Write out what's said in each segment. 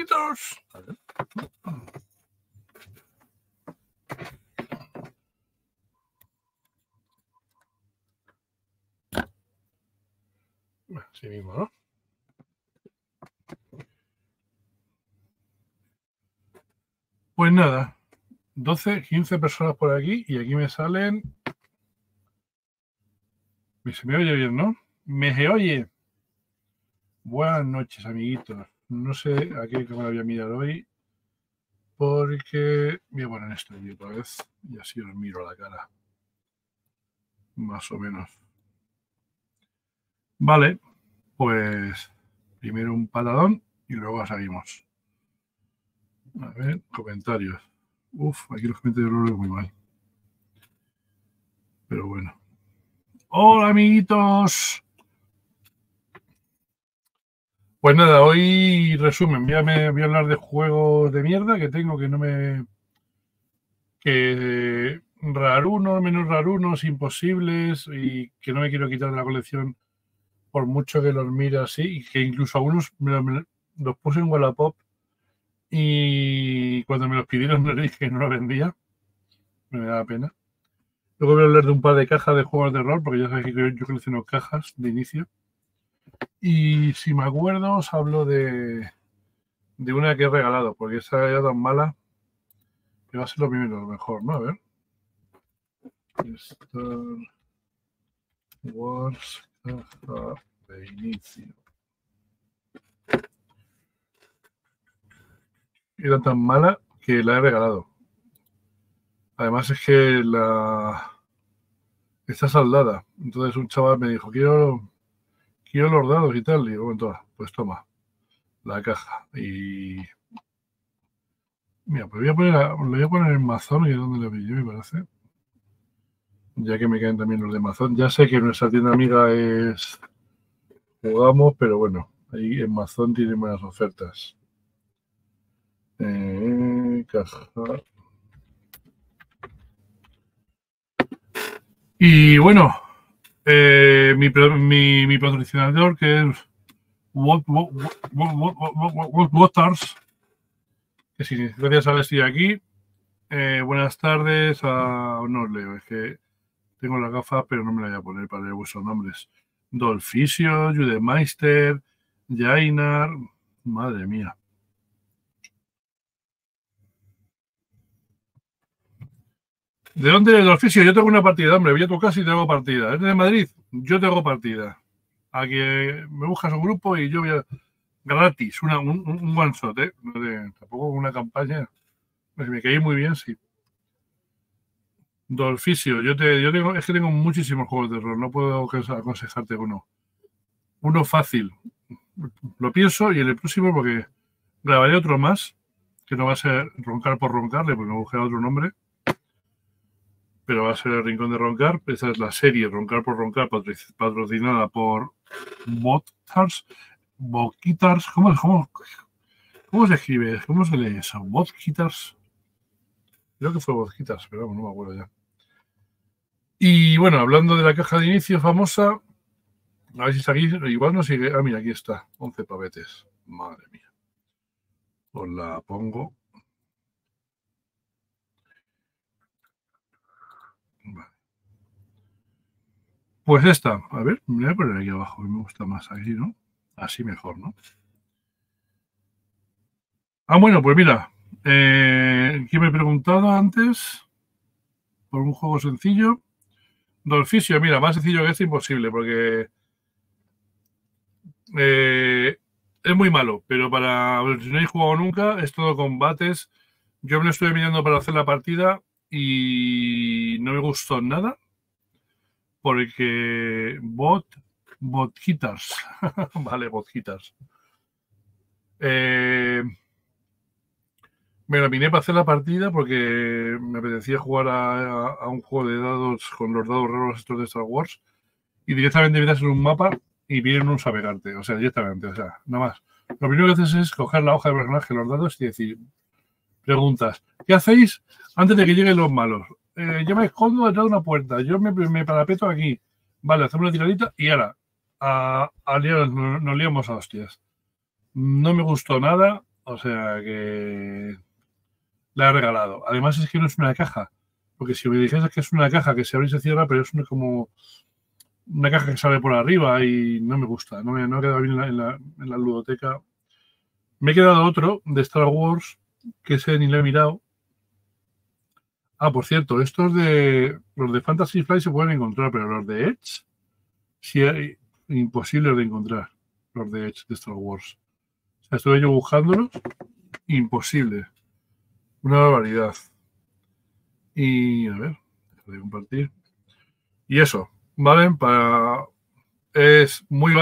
amiguitos. Así mismo, ¿no? Pues nada, 12, 15 personas por aquí y aquí me salen... Se me oye bien, ¿no? Me se oye. Buenas noches, amiguitos. No sé a qué cámara voy a mirar hoy porque voy a poner esto aquí otra vez y así os miro a la cara. Más o menos. Vale, pues primero un patadón y luego seguimos. A ver, comentarios. Uf, aquí los comentarios los veo muy mal. Pero bueno. ¡Hola, amiguitos! Pues nada, hoy resumen. Voy a hablar de juegos de mierda que tengo que no me... que rarunos, menos rarunos, imposibles y que no me quiero quitar de la colección por mucho que los mire así y que incluso algunos los puse en Wallapop y cuando me los pidieron les dije que no los vendía. Me da pena. Luego voy a hablar de un par de cajas de juegos de rol, porque ya sabéis que yo colecciono cajas de inicio. Y si me acuerdo, os hablo de una que he regalado, porque esa era tan mala que va a ser lo primero, lo mejor, ¿no? A ver. Star Wars caja de inicio. Era tan mala que la he regalado. Además es que está saldada. Entonces un chaval me dijo, quiero los dados y tal. Y digo, bueno, pues toma la caja. Y mira, pues lo voy a poner en Amazon, y es donde lo vi yo, me parece. Ya que me caen también los de Amazon. Ya sé que nuestra tienda amiga es Jugamos, pero bueno, ahí en Amazon tiene buenas ofertas. Caja. Y bueno, mi patrocinador, que es Waters, que sí, gracias a estoy aquí. Buenas tardes no os leo, es que tengo las gafas, pero no me las voy a poner para leer vuestros nombres. Dolfisio, Judemeister, Jainar, madre mía. ¿De dónde es Dolfisio? Yo tengo una partida, hombre, voy a tu casa y tengo partida. ¿Es de Madrid? Yo tengo partida. Aquí me buscas un grupo y yo voy a... Gratis, un one shot, ¿eh? Tampoco una campaña. Pues me caí muy bien, sí. Dolfisio, es que tengo muchísimos juegos de rol, no puedo aconsejarte uno. Uno fácil. Lo pienso y en el próximo, porque grabaré otro más, que no va a ser Roncar por Roncarle, porque me busqué otro nombre, pero va a ser El Rincón de Roncar. Esa es la serie Roncar por Roncar, patrocinada por Botstars. Botguitars, ¿cómo se escribe? ¿Cómo se lee eso? Botguitars. Creo que fue Botguitars, pero no me acuerdo ya. Y bueno, hablando de la caja de inicio famosa, a ver si está aquí, igual no sigue. Ah, mira, aquí está, 11 pavetes. Madre mía. Os la pongo. Vale. Pues esta, a ver, me voy a poner aquí abajo, que me gusta más aquí, ¿no? Así mejor, ¿no? Ah, bueno, pues mira, que me he preguntado antes por un juego sencillo. Dolfisio, mira, más sencillo que este imposible, porque es muy malo, pero si no he jugado nunca, es todo combates. Yo me lo estuve mirando para hacer la partida y no me gustó nada, porque Botguitars. Vale, Botguitars. Me la miné para hacer la partida porque me apetecía jugar a un juego de dados con los dados raros estos de Star Wars y directamente miras en un mapa y vienen un sabegarte, o sea, directamente, o sea, nada más. Lo primero que haces es coger la hoja de personaje, los dados y decir, preguntas, ¿qué hacéis antes de que lleguen los malos? Yo me escondo detrás de una puerta, yo me parapeto aquí. Vale, hacemos una tiradita y ahora nos liamos a hostias. No me gustó nada O sea que la he regalado. Además es que no es una caja. Porque si me dijeras que es una caja que se abre y se cierra, pero es como una caja que sale por arriba y no me gusta. No ha quedado bien en la ludoteca. Me he quedado otro de Star Wars, que ese ni lo he mirado. Ah, por cierto, los de Fantasy Flight se pueden encontrar, pero los de Edge, sí, imposibles de encontrar. Los de Edge de Star Wars. O sea, estuve yo buscándolos, imposible. Una barbaridad. Y a ver, voy a compartir. Y eso, ¿vale? Es muy.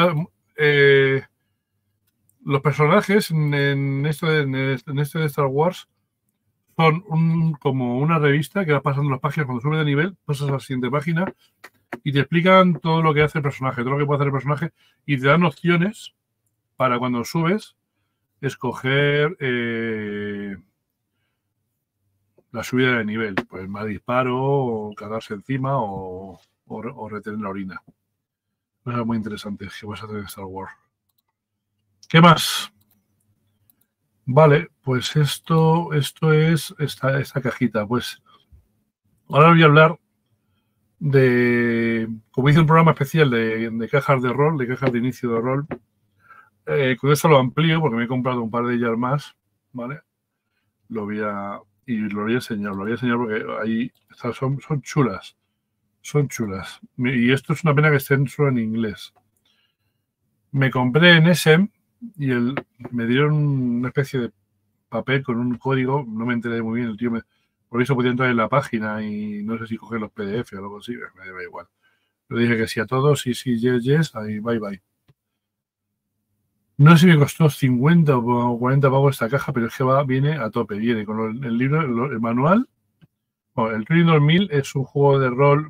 Los personajes en este de Star Wars son como una revista que va pasando las páginas cuando sube de nivel, pasas a la siguiente página y te explican todo lo que hace el personaje, todo lo que puede hacer el personaje y te dan opciones para cuando subes escoger la subida de nivel, pues más disparo, o cagarse encima o retener la orina. Cosas muy interesantes que vas a hacer en Star Wars. ¿Qué más? Vale, pues esto es esta cajita. Pues ahora voy a hablar como hice un programa especial de cajas de rol, de cajas de inicio de rol. Con eso lo amplío porque me he comprado un par de ellas más, ¿vale? Lo voy a enseñar, porque ahí son chulas. Son chulas. Y esto es una pena que estén solo en inglés. Me compré en Essen y me dieron una especie de papel con un código, no me enteré muy bien, el tío por eso podía entrar en la página y no sé si coger los PDF o algo así, me da igual. Le dije que sí a todos, sí, yes, ahí, bye. No sé si me costó 50 o 40 pavos esta caja, pero es que viene a tope, viene con el libro, el manual. Bueno, el Turing 2000 es un juego de rol,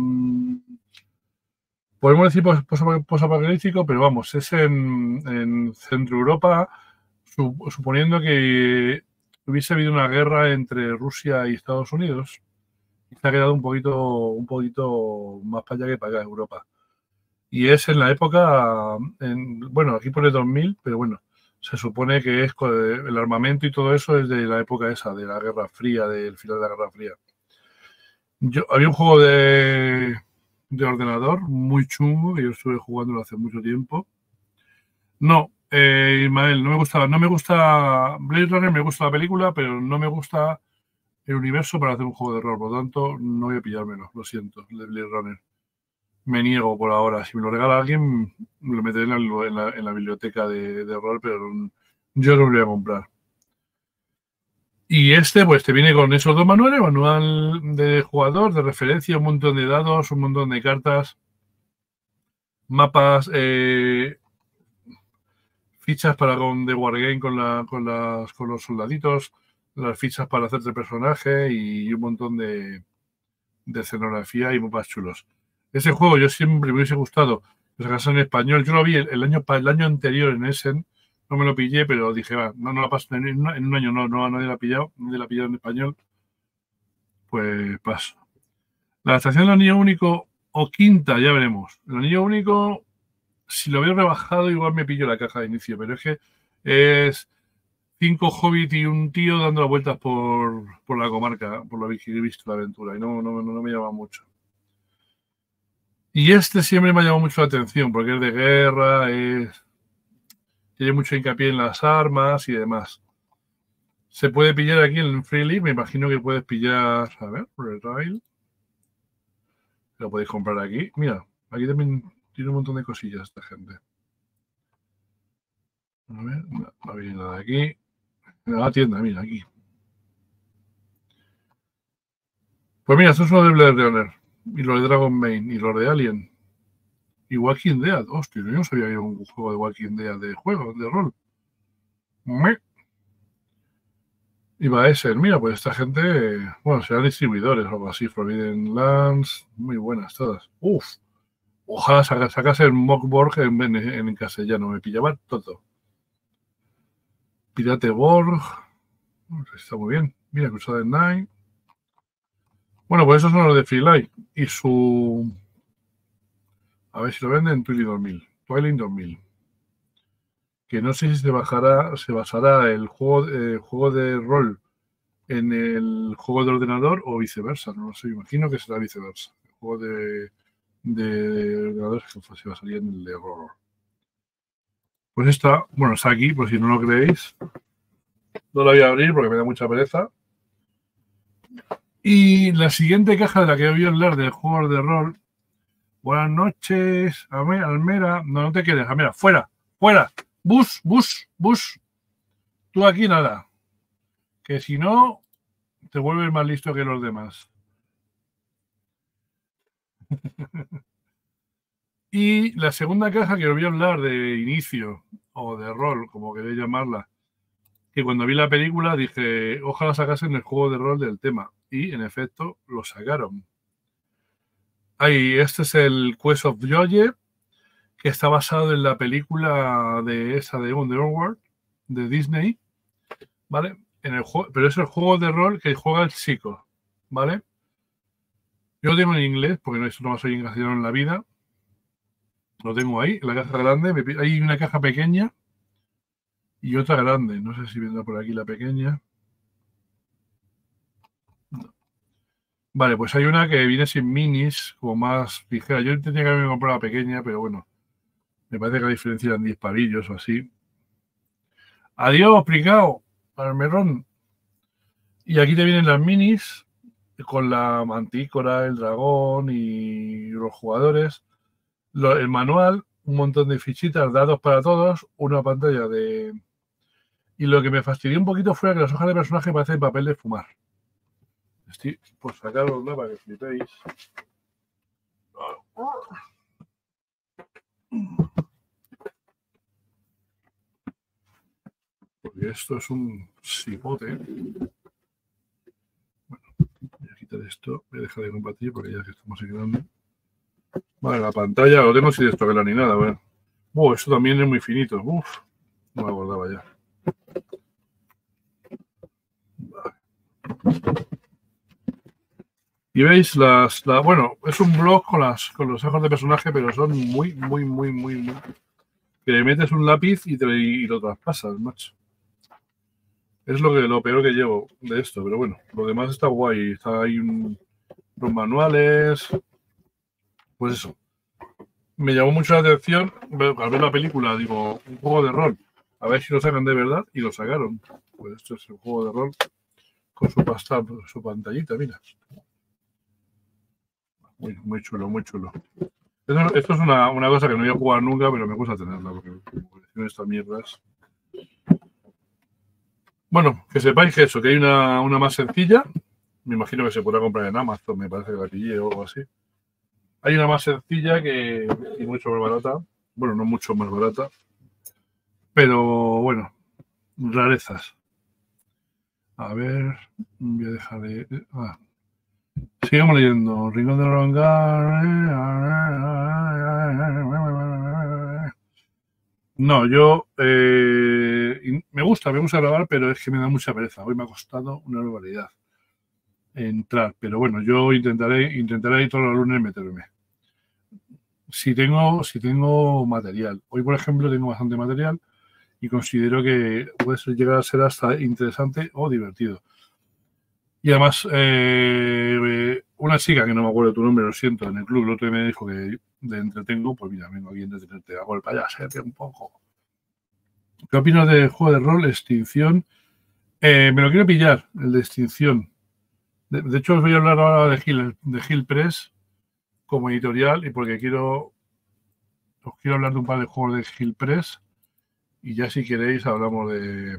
podemos decir posapocalíptico, pero vamos, es en Centro Europa, suponiendo que hubiese habido una guerra entre Rusia y Estados Unidos, y se ha quedado un poquito más para allá que para acá, Europa. Y es en la época, bueno, aquí pone 2000, pero bueno, se supone que es el armamento y todo eso es de la época esa, de la Guerra Fría, del final de la Guerra Fría. Había un juego de ordenador muy chungo que yo estuve jugándolo hace mucho tiempo. No, Ismael, no me gusta Blade Runner, me gusta la película, pero no me gusta el universo para hacer un juego de rol, por lo tanto no voy a pillármelo, lo siento, de Blade Runner. Me niego por ahora. Si me lo regala alguien, lo meteré en la biblioteca de rol, pero yo no lo voy a comprar. Y pues te viene con esos dos manuales, manual de jugador, de referencia, un montón de dados, un montón de cartas, mapas, fichas de Wargame con los soldaditos, las fichas para hacerte personaje y un montón de escenografía y mapas chulos. Ese juego yo siempre me hubiese gustado que se sacase en español. Yo lo vi el año anterior en Essen, no me lo pillé, pero dije, va, no la paso en un año, nadie la ha pillado, en español, pues paso. La adaptación del anillo único o quinta, ya veremos. El anillo único, si lo veo rebajado, igual me pillo la caja de inicio, pero es que es 5 hobbits y un tío dando vueltas por la comarca, por lo que he visto la aventura, y no me llama mucho. Y siempre me ha llamado mucho la atención, porque es de guerra, tiene mucho hincapié en las armas y demás. Se puede pillar aquí en Freely, me imagino que puedes pillar, a ver, Retail. Lo podéis comprar aquí. Mira, aquí también tiene un montón de cosillas esta gente. A ver, no viene nada aquí. En la tienda, mira, aquí. Pues mira, estos son los de Blade Runner, y los de Dragon Main, y los de Alien. Y Walking Dead. Hostia, yo no sabía que había un juego de Walking Dead de juego, de rol. Y va a ser, mira, pues esta gente, bueno, serán distribuidores o algo así, Forbidden Lands, muy buenas todas. Uf, ojalá sacase el Mockborg en castellano, me pillaba todo. Pirate Borg, está muy bien. Mira, Crusader Knight. Bueno, pues esos son los de Freelight y a ver si lo venden en Twilight 2000. que no sé si se basará el juego de rol en el juego de ordenador o viceversa, no lo sé, imagino que será viceversa. El juego de ordenador se basaría en el de rol. Pues está aquí, por si no lo creéis. No la voy a abrir porque me da mucha pereza. Y la siguiente caja de la que voy a hablar del juego de rol. Buenas noches, Almera. No te quedes, Almera. Fuera, fuera. Bus. Tú aquí nada. Que si no, te vuelves más listo que los demás. Y la segunda caja que os voy a hablar de inicio o de rol, como queréis llamarla, que cuando vi la película dije, ojalá sacasen el juego de rol del tema. Y en efecto, lo sacaron. Este es el Quest of Joye, que está basado en la película de Underworld, de Disney, ¿vale? Pero es el juego de rol que juega el chico, ¿vale? Yo lo tengo en inglés, porque eso no soy inglés en la vida. Lo tengo ahí, en la caja grande. Hay una caja pequeña y otra grande. No sé si vendrá por aquí la pequeña. No. Vale, pues hay una que viene sin minis, como más ligera. Yo tenía que haberme comprado la pequeña, pero bueno, me parece que la diferencia eran 10 palillos o así. Adiós, pringao, Almerón. Y aquí te vienen las minis con la mantícora, el dragón y los jugadores. El manual, un montón de fichitas, dados para todos, una pantalla de... Y lo que me fastidió un poquito fue que las hojas de personaje parecen papel de fumar. Estoy por sacarosla para que flipéis. Porque esto es un cipote. Bueno, voy a quitar esto, voy a dejar de compartir porque ya que estamos aquí grande. Vale, la pantalla lo tengo sin destroquelar ni nada. Bueno. Esto también es muy finito. Uf, no me acordaba ya. Vale. Y veis bueno, es un blog con los ojos de personaje, pero son muy. Que le metes un lápiz y lo traspasas, macho. Es lo peor que llevo de esto, pero bueno, lo demás está guay. Está ahí los manuales. Pues eso. Me llamó mucho la atención al ver la película, digo, un juego de rol. A ver si lo sacan de verdad, y lo sacaron. Pues esto es el juego de rol con su pantallita, mira. Muy chulo. Esto es una cosa que no voy a jugar nunca, pero me gusta tenerla, porque como estas mierdas. Bueno, que sepáis que hay una más sencilla. Me imagino que se podrá comprar en Amazon, me parece que la pillé o algo así. Hay una más sencilla y mucho más barata. Bueno, no mucho más barata. Pero bueno, rarezas. A ver, voy a dejar de... Sigamos leyendo. Rincón de Rongar. No, yo me gusta grabar, pero es que me da mucha pereza. Hoy me ha costado una barbaridad entrar, pero bueno, yo intentaré todos los lunes meterme. Si tengo material. Hoy, por ejemplo, tengo bastante material y considero que puede llegar a ser hasta interesante o divertido. Y además, una chica que no me acuerdo tu nombre, lo siento, en el club el otro día me dijo que de entretengo, pues mira, vengo aquí a entretenerte, hago el payasete un poco. ¿Qué opinas del juego de rol Extinción? Me lo quiero pillar, el de Extinción. De hecho, os voy a hablar ahora de Gil Press como editorial, y porque os quiero hablar de un par de juegos de Gil Press, y ya si queréis hablamos de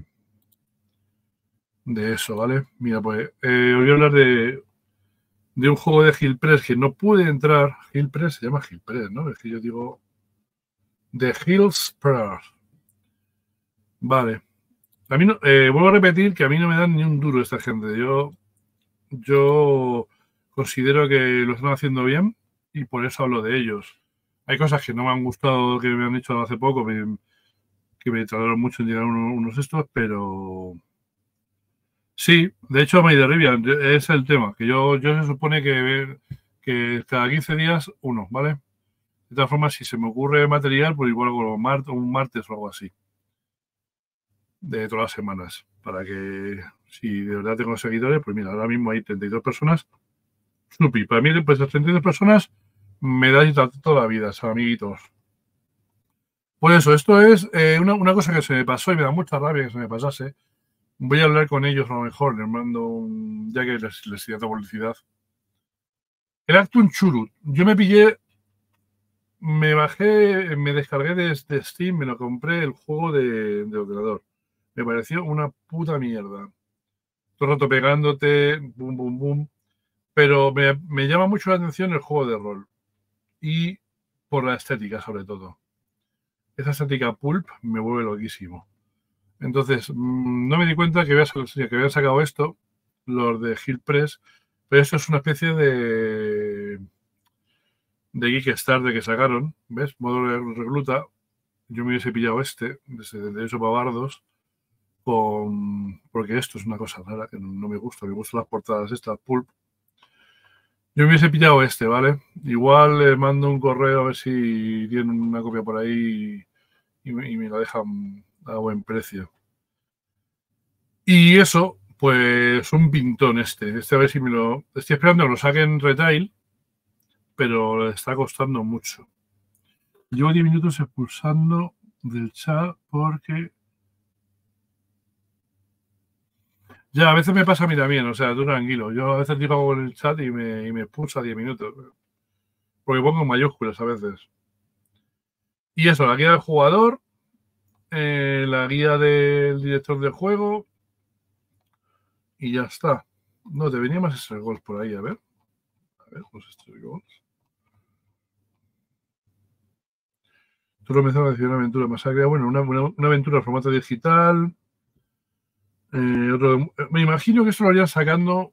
eso, ¿vale? Mira, pues os voy a hablar de un juego de Gil Press que no pude entrar. Gil Press se llama Gil Press, ¿no? Es que yo digo The Hills Press. Vale. A mí no, vuelvo a repetir que a mí no me dan ni un duro esta gente. Yo considero que lo están haciendo bien y por eso hablo de ellos. Hay cosas que no me han gustado, que me han dicho hace poco, que me tardaron mucho en llegar unos estos, pero sí, de hecho, May de Rivian es el tema, que yo se supone que cada 15 días ¿vale? De todas formas, si se me ocurre material, pues igual hago un martes o algo así. de todas las semanas. Para que, si de verdad tengo seguidores, pues mira, ahora mismo hay 32 personas. Supi, para mí, pues las 32 personas me dais toda la vida, son amiguitos. Pues eso, esto es una cosa que se me pasó y me da mucha rabia que se me pasase. Voy a hablar con ellos a lo mejor, les mando ya que les hice publicidad. El Actun Churut. Yo me pillé, me bajé, me descargué de Steam, me lo compré el juego de ordenador. Me pareció una puta mierda. Todo el rato pegándote, boom, boom, boom. Pero me llama mucho la atención el juego de rol. Y por la estética, sobre todo. Esa estética pulp me vuelve loquísimo. Entonces, no me di cuenta que habían sacado esto, los de Hill Press, pero esto es una especie de Kickstarter que sacaron, ¿ves? Modo de recluta. Yo me hubiese pillado de esos babardos, porque esto es una cosa rara que no me gusta. Me gustan las portadas estas, pulp. Yo me hubiese pillado ¿vale? Igual le mando un correo a ver si tienen una copia por ahí y me lo dejan a buen precio. Y eso, pues un pintón este a ver si me lo... Estoy esperando que lo saquen retail, pero le está costando mucho. Llevo 10 minutos expulsando del chat porque... Ya, a veces me pasa a mí también, o sea, tú tranquilo. Yo a veces digo algo en el chat y me expulsa 10 minutos. Porque pongo mayúsculas a veces. Y eso, la guía del jugador, la guía del director del juego y ya está. No, te venía más Stray Goals por ahí, a ver. Los Stray Goals. Tú lo mencionas decir una aventura masacre. Bueno, una aventura en formato digital. Me imagino que esto lo harían sacando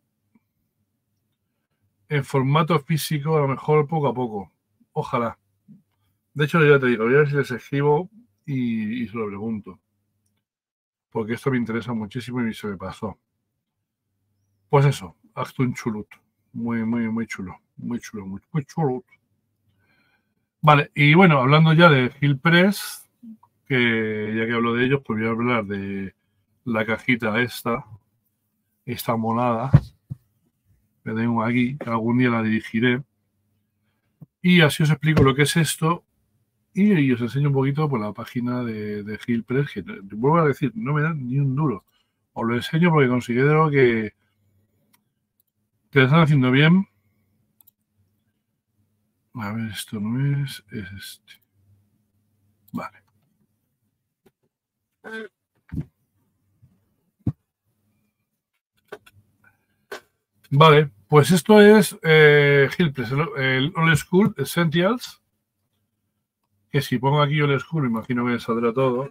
en formato físico, a lo mejor poco a poco. Ojalá. De hecho, ya te digo, voy a ver si les escribo y se lo pregunto. Porque esto me interesa muchísimo y se me pasó. Pues eso, Actun Chulut. Muy, muy, muy chulo. Muy chulo, muy chulo. Vale, y bueno, hablando ya de Hill Press, que ya que hablo de ellos, pues voy a hablar de la cajita esta monada que tengo aquí, que algún día la dirigiré. Y así os explico lo que es esto y os enseño un poquito por la página de Hill Press, que vuelvo a decir, no me dan ni un duro. Os lo enseño porque considero que lo están haciendo bien. A ver, esto no es este. Vale. Vale, pues esto es Hill Press, el Old School Essentials. Que si pongo aquí Old School, me imagino que me saldrá todo.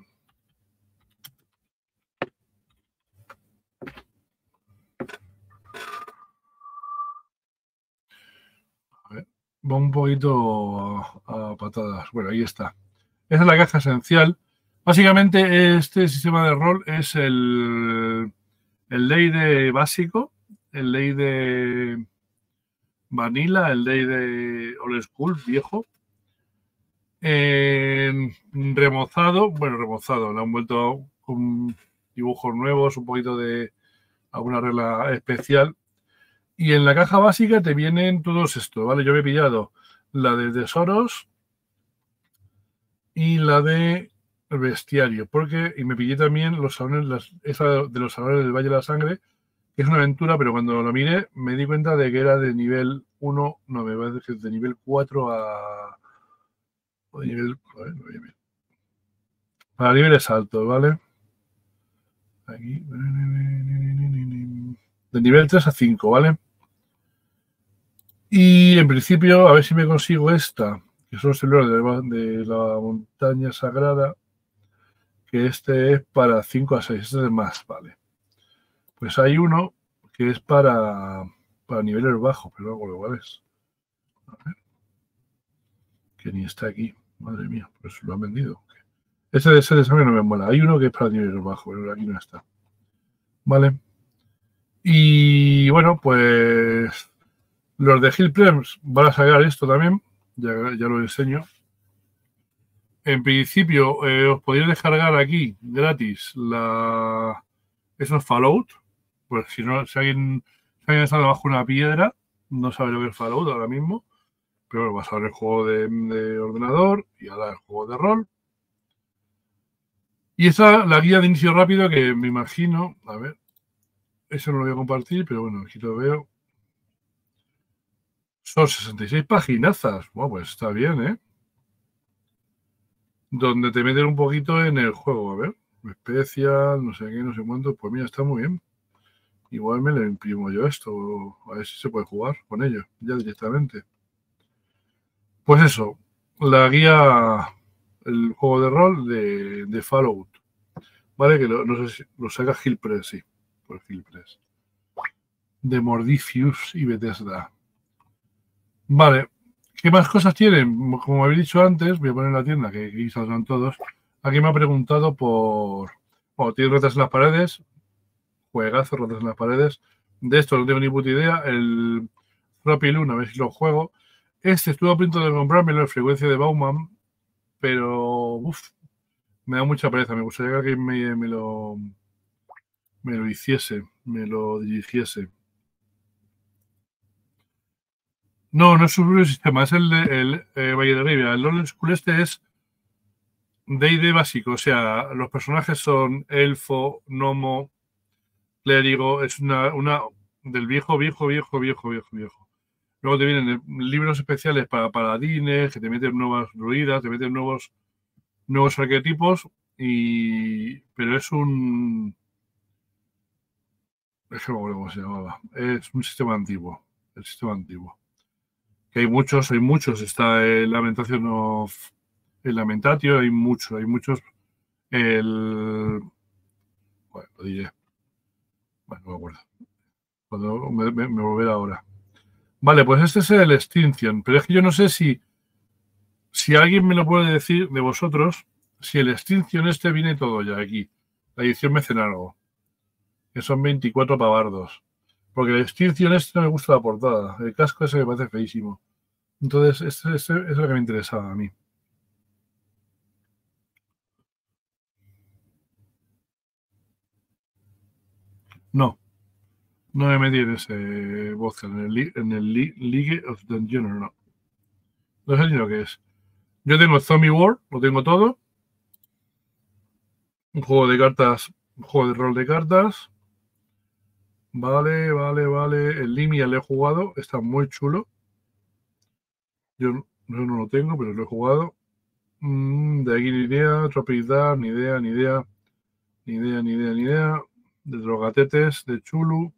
A ver, va un poquito a patadas. Bueno, ahí está. Esa es la caja esencial. Básicamente, este sistema de rol es el ley de básico, el ley de vanilla, el ley de Old School, viejo. Remozado, le han vuelto con dibujos nuevos, un poquito de alguna regla especial. Y en la caja básica te vienen todos estos, ¿vale? Yo me he pillado la de tesoros y la de bestiario, y me pillé también esa de los salones del Valle de la Sangre, que es una aventura, pero cuando lo miré me di cuenta de que era de nivel 1, no, me parece que es de nivel 4 o de nivel... Para niveles altos, ¿vale? Aquí. De nivel 3 a 5, ¿vale? Y en principio, a ver si me consigo esta, que son celulares de la montaña sagrada, que este es para 5 a 6, este es más, ¿vale? Pues hay uno que es para niveles bajos, pero luego igual es. A ver. Que ni está aquí, madre mía, pues lo han vendido. Ese de sangre no me mola. Hay uno que es para niveles bajos, pero aquí no está. ¿Vale? Y bueno, pues los de Hill Press van a sacar esto también. Ya lo enseño. En principio, os podéis descargar aquí gratis esos Fallout. Pues si no, si alguien está debajo de una piedra, no sabe lo que es Fallout ahora mismo. Pero bueno, vas a ver el juego de ordenador y ahora el juego de rol. Y esa, la guía de inicio rápido que me imagino, a ver, eso no lo voy a compartir, pero bueno, aquí lo veo. Son 66 paginazas. Bueno, pues está bien, ¿eh? Donde te meten un poquito en el juego, a ver. Especial, no sé qué, no sé cuánto. Pues mira, está muy bien. Igual me lo imprimo yo esto, a ver si se puede jugar con ello, ya directamente. Pues eso, la guía, el juego de rol de Fallout. Vale, que no sé si lo saca Gilpress, sí, por Gilpress. De Mordifius y Bethesda. Vale, ¿qué más cosas tienen? Como habéis dicho antes, voy a poner la tienda, que aquí saldrán todos. Aquí me ha preguntado por... Bueno, tiene retas en las paredes, juegazo, retas en las paredes. De esto no tengo ni puta idea. El Trophy Luna, a ver si lo juego. Este estuve a punto de comprármelo en frecuencia de Bauman, pero me da mucha pereza. Me gustaría que alguien me lo hiciese, me lo dirigiese. No, no es su propio sistema, es el Valle de Rivia. El Old School este es D&D básico, o sea, los personajes son elfo, gnomo, clérigo, es una del viejo. Luego te vienen libros especiales para paladines, que te meten nuevas druidas, te meten nuevos arquetipos, pero es un... Es que no me acuerdo cómo se llamaba. Es un sistema antiguo. El sistema antiguo. Que hay muchos. Está el el Lamentatio, hay muchos. Bueno, lo diré. Bueno, no me acuerdo. Cuando me volverá ahora. Vale, pues este es el Extinction, pero es que yo no sé si alguien me lo puede decir de vosotros, si el Extinction este viene todo ya aquí. La edición Mecenargo, que son 24 pavardos. Porque el Extinction este no me gusta la portada. El casco ese me parece feísimo. Entonces, este es lo que me interesaba a mí. No me metí en ese vodka, en el League of Dungeons, no. No sé ni lo que es. Yo tengo Zombie War, lo tengo todo. Un juego de cartas, un juego de rol de cartas. Vale. El Limia lo he jugado, está muy chulo. Yo no lo tengo, pero lo he jugado. De aquí ni idea, Tropidad, ni idea. De Drogatetes, de Chulu.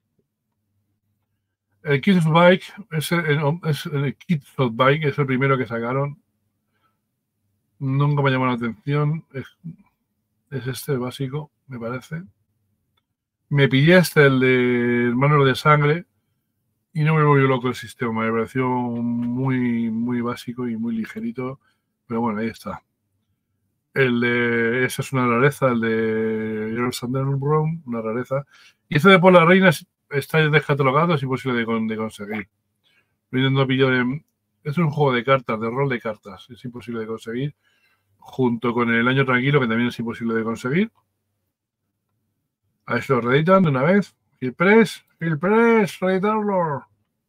El Kids Bike el Kids Bike es el primero que sacaron. Nunca me llamó la atención. Es este básico, me parece. Me pillé el de Hermanos de Sangre, y no me volvió loco el sistema. Me pareció muy básico y muy ligerito. Pero bueno, ahí está. Esa es una rareza, el de George Sanders Brown, una rareza. Y este de Por la Reina está descatalogado, es imposible de conseguir. Lo intento pillar es un juego de cartas, de rol de cartas. Es imposible de conseguir. Junto con El Año Tranquilo, que también es imposible de conseguir. A ver si lo reeditan de una vez. Gilpress, reeditarlo.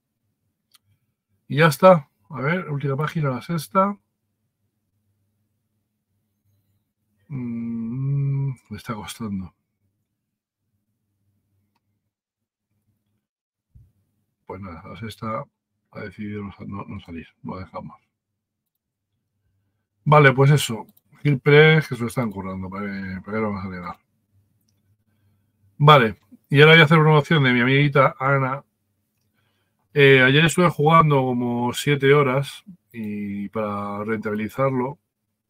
Y ya está. A ver, última página, la sexta. Me está costando. Pues nada, la sexta ha decidido no salir. Lo dejamos. Vale, pues eso. Gilpress, que se lo están currando. ¿Para qué lo vamos a negar? Vale. Y ahora voy a hacer una opción de mi amiguita Ana. Ayer estuve jugando como 7 horas y para rentabilizarlo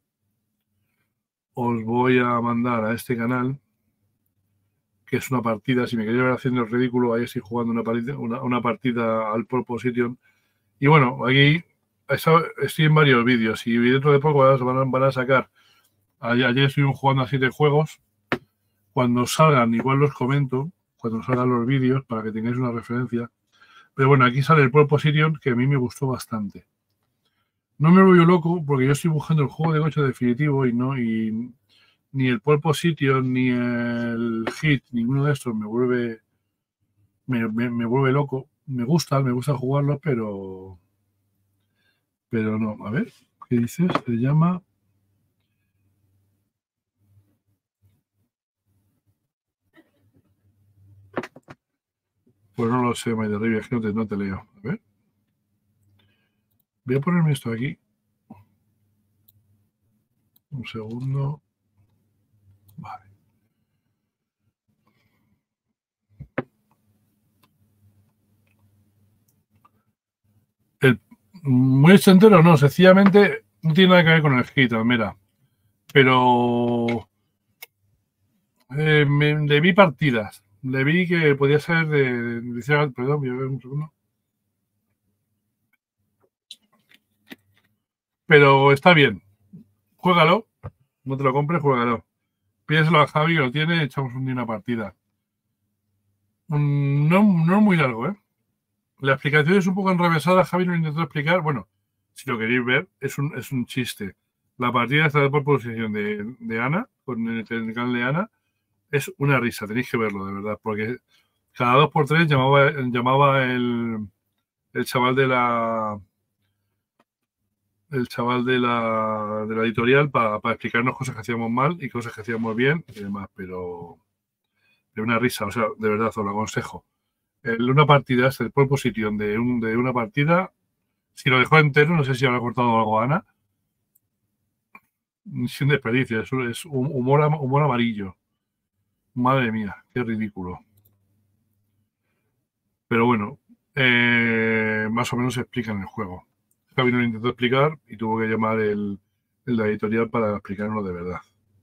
os voy a mandar a este canal, que es una partida. Si me queréis ver haciendo el ridículo, ahí estoy jugando una partida al Pole Position. Y bueno, aquí estoy en varios vídeos y dentro de poco van a sacar. Ayer estuvimos jugando a 7 juegos. Cuando salgan, igual los comento, cuando salgan los vídeos, para que tengáis una referencia. Pero bueno, aquí sale el Pole Position, que a mí me gustó bastante. no me vuelvo loco porque yo estoy buscando el juego de coche definitivo y ni el pole position ni el hit, ninguno de estos me vuelve loco. Me gusta jugarlo, pero no. A ver, ¿qué dices? Se llama. Pues no lo sé, Mike de Rivia, es que no te leo. A ver. Voy a ponerme esto aquí. Un segundo. Vale. Muy entero no, sencillamente no tiene nada que ver con el hit, mira. Pero le vi partidas. Le vi que podía ser perdón, voy a ver un segundo. Pero está bien. Juégalo. No te lo compres, juégalo. Pídeselo a Javi que lo tiene, echamos un día una partida. No es muy largo, ¿eh? La explicación es un poco enrevesada. Javi lo intentó explicar. Bueno, si lo queréis ver, es un chiste. La partida está por posición de Ana, con el canal de Ana. Es una risa, tenéis que verlo, de verdad, porque cada 2x3 llamaba el chaval de la editorial para explicarnos cosas que hacíamos mal y cosas que hacíamos bien y demás, pero de una risa, o sea, de verdad os lo aconsejo. Una partida, el pole position de una partida, si lo dejó entero, no sé si habrá cortado algo Ana, sin desperdicio, es humor amarillo. Madre mía, qué ridículo. Pero bueno, más o menos se explica en el juego. Javi no lo intentó explicar y tuvo que llamar el de la editorial para explicarlo de verdad.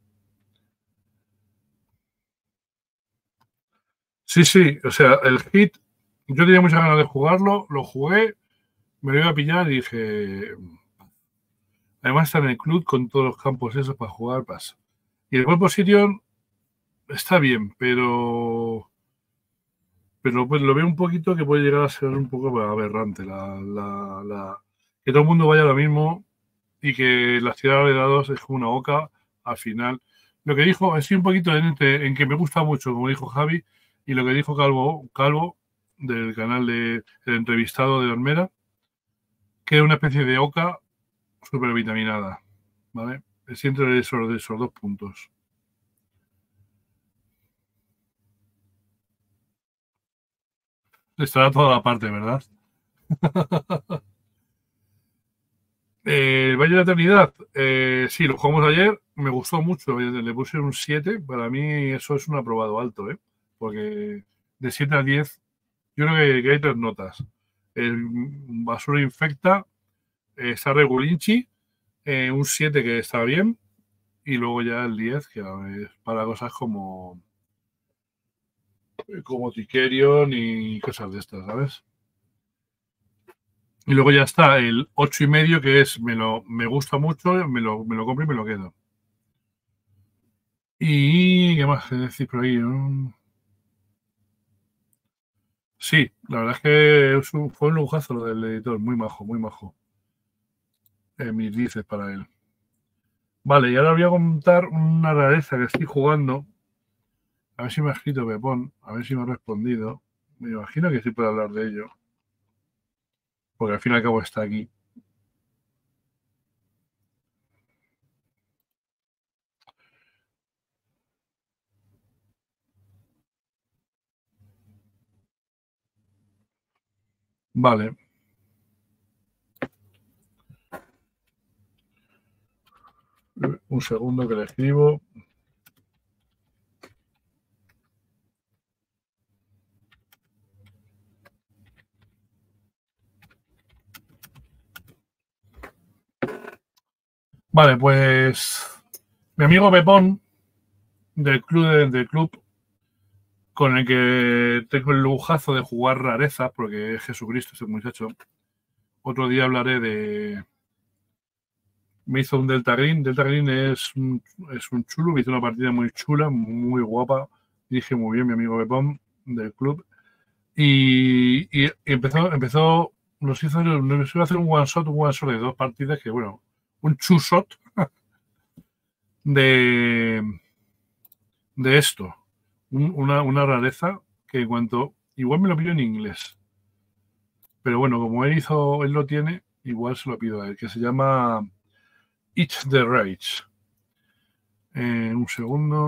Sí, o sea, el hit, yo tenía muchas ganas de jugarlo, lo jugué, me lo iba a pillar y dije, además está en el club con todos los campos esos para jugar, pasa. Y el Pole Position está bien, pero pues lo veo un poquito que puede llegar a ser un poco aberrante que todo el mundo vaya a lo mismo y que la ciudad de dados es como una oca al final. Lo que dijo, estoy un poquito en que me gusta mucho, como dijo Javi, y lo que dijo Calvo del canal El Entrevistado de Olmera, que es una especie de oca supervitaminada, ¿vale? Es entre esos dos puntos. Estará toda la parte, ¿verdad? El Valle de la Eternidad, sí, lo jugamos ayer, me gustó mucho, le puse un 7, para mí eso es un aprobado alto, porque de 7 a 10, yo creo que hay 3 notas. El Basura Infecta, está Regulinchi, un 7 que está bien, y luego ya el 10, que es para cosas como Tikerion y cosas de estas, ¿sabes? Y luego ya está el 8,5, que es me gusta mucho, me lo compro y me lo quedo. Y qué más decir por ahí, ¿no? Sí, la verdad es que fue un lujazo lo del editor, muy majo, muy majo. Mis dices para él. Vale, y ahora voy a contar una rareza que estoy jugando. A ver si me ha escrito Pepón, a ver si me ha respondido. Me imagino que sí puede hablar de ello. Porque al fin y al cabo está aquí. Vale. Un segundo que le escribo. Vale, pues mi amigo Pepón del club con el que tengo el lujazo de jugar rarezas, porque es Jesucristo este muchacho. Otro día hablaré me hizo un Delta Green. Delta Green es un chulo, me hizo una partida muy chula, muy guapa. Dije muy bien, mi amigo Pepón del club. Y empezó nos iba a hacer un one shot de 2 partidas que, bueno, un two shot de esto. Una rareza que en cuanto... Igual me lo pido en inglés. Pero bueno, como él lo tiene, igual se lo pido a él, que se llama It's the Rage. Un segundo.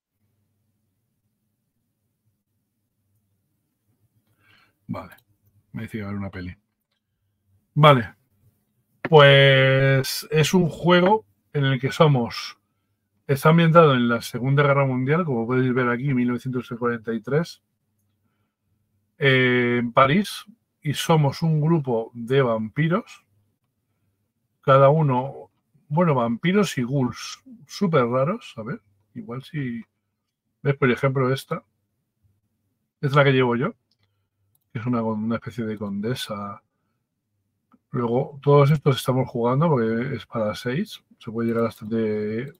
Vale. Me dice que va a haber una peli. Vale. Pues es un juego en el que está ambientado en la Segunda Guerra Mundial, como podéis ver aquí, 1943, en París, y somos un grupo de vampiros, cada uno, bueno, vampiros y ghouls súper raros, a ver, igual si ves, por ejemplo, esta es la que llevo yo, que es una especie de condesa. Luego, todos estos estamos jugando porque es para 6. Se puede llegar hasta de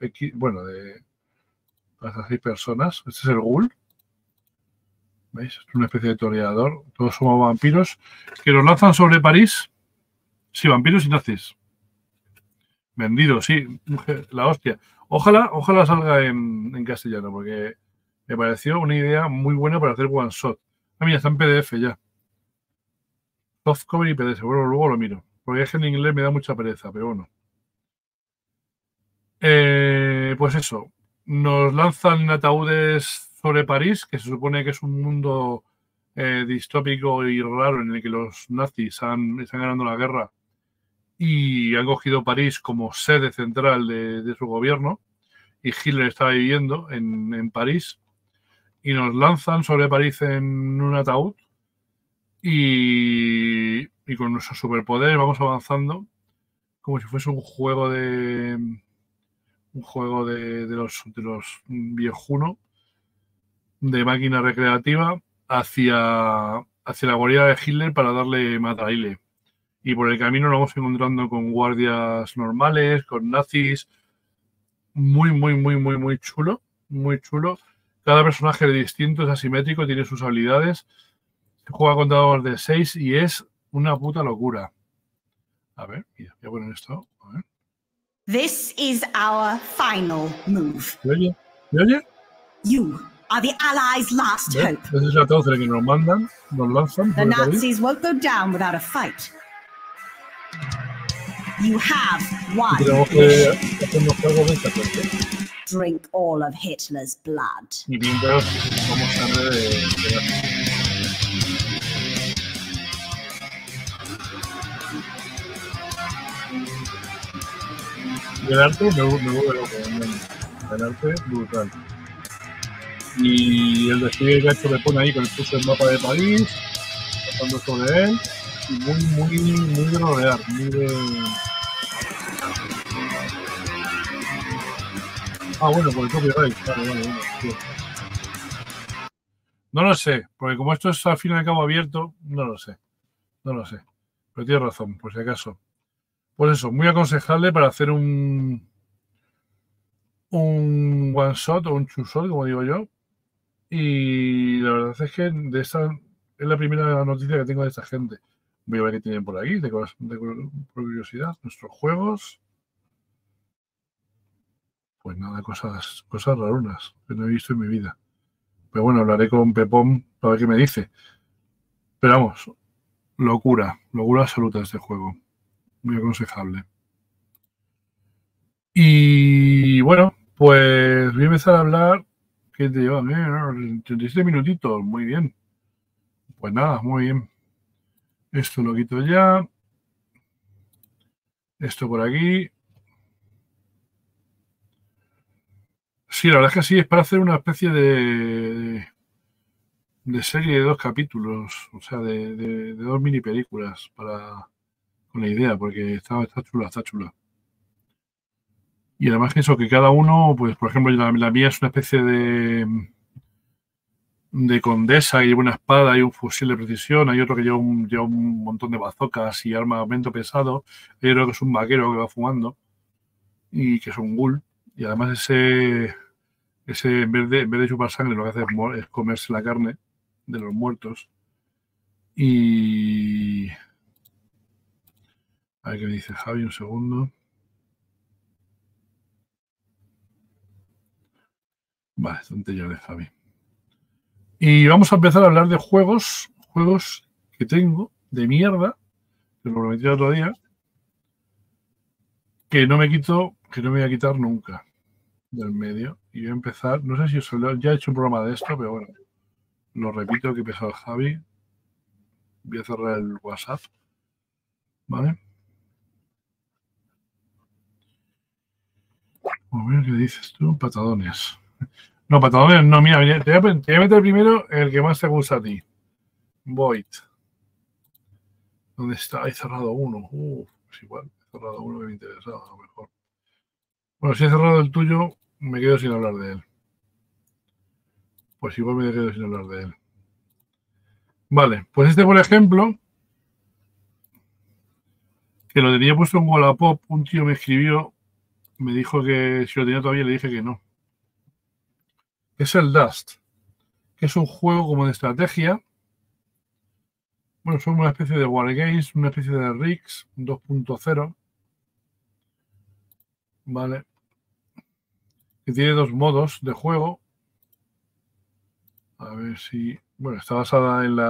hasta 6 personas. Este es el ghoul. ¿Veis? Es una especie de toreador. Todos somos vampiros que nos lanzan sobre París. Sí, vampiros y nazis. Vendido, sí. La hostia. Ojalá salga en castellano porque me pareció una idea muy buena para hacer one shot. Ah, mira, está en PDF ya. Softcover y PDF. Bueno, luego lo miro. Porque es que en inglés me da mucha pereza, pero bueno. Pues eso. Nos lanzan ataúdes sobre París, que se supone que es un mundo distópico y raro en el que los nazis están ganando la guerra y han cogido París como sede central de su gobierno. Y Hitler estaba viviendo en París. Y nos lanzan sobre París en un ataúd. Y con nuestro superpoder vamos avanzando como si fuese un juego de los viejuno de máquina recreativa hacia la guarida de Hitler para darle matarile. Y por el camino nos vamos encontrando con guardias normales, con nazis. Muy, muy, muy, muy, muy chulo. Muy chulo. Cada personaje es distinto, es asimétrico, tiene sus habilidades. Se juega con dados de 6 y es una puta locura. A ver, mira, voy a poner esto. A ver. This is our final move. ¿Me oye? ¿Me oye? You are the Allies' last hope. Ese es el ataúd que nos lanzan. The Nazis won't go down without a fight. You have won. Tenemos que hacernos cargo de esta cosa. Drink all of Hitler's blood. Y mientras vamos a ver el arte me vuelve loco. El arte brutal. Y el despliegue que ha hecho le pone ahí con el mapa de París, pasando sobre él, y muy de rodear, muy de... Ah, bueno, por el copyright, vale, sí. No lo sé, porque como esto es al fin y al cabo abierto, no lo sé. Pero tienes razón, por si acaso. Pues eso, muy aconsejable para hacer un one shot o un two shot, como digo yo. Y la verdad es que es la primera noticia que tengo de esta gente. Voy a ver qué tienen por aquí, por curiosidad. Nuestros juegos. Pues nada, cosas rarunas que no he visto en mi vida. Pero bueno, hablaré con Pepón para ver qué me dice. Pero vamos, locura absoluta este juego. Muy aconsejable. Y bueno, pues voy a empezar a hablar. ¿Qué te llevan? 37 minutitos, muy bien. Pues nada, muy bien. Esto lo quito ya. Esto por aquí. Sí, la verdad es que sí, es para hacer una especie de serie de 2 capítulos, o sea, de 2 mini películas con la idea, porque está chula. Y además que eso, que cada uno, pues por ejemplo, la mía es una especie de condesa que lleva una espada y un fusil de precisión. Hay otro que lleva un montón de bazocas y armamento pesado. Hay otro que es un vaquero que va fumando y que es un ghoul. Y además ese en vez de chupar sangre, lo que hace es comerse la carne de los muertos. Y A ver qué dice Javi, un segundo. Vale, tontería de Javi. Y vamos a empezar a hablar de juegos que tengo de mierda, que lo prometí el otro día, que no me voy a quitar nunca del medio. Y voy a empezar, no sé si ya he hecho un programa de esto, pero bueno, lo repito, que pesado Javi. Voy a cerrar el WhatsApp, ¿vale? A ver qué dices tú, patadones. No, patadones no, mira, te voy a meter primero el que más te gusta a ti. Void. ¿Dónde está? He cerrado uno. Pues igual, he cerrado uno que me interesaba, a lo mejor. Bueno, si he cerrado el tuyo, me quedo sin hablar de él. Pues igual me quedo sin hablar de él. Vale, pues este, por ejemplo, que lo tenía puesto en Wallapop, un tío me escribió, me dijo que si lo tenía todavía, le dije que no. Es el Dust, que es un juego como de estrategia. Bueno, son una especie de Wargames, una especie de Rigs 2.0. Vale. Que tiene dos modos de juego. A ver si... Bueno, está basada en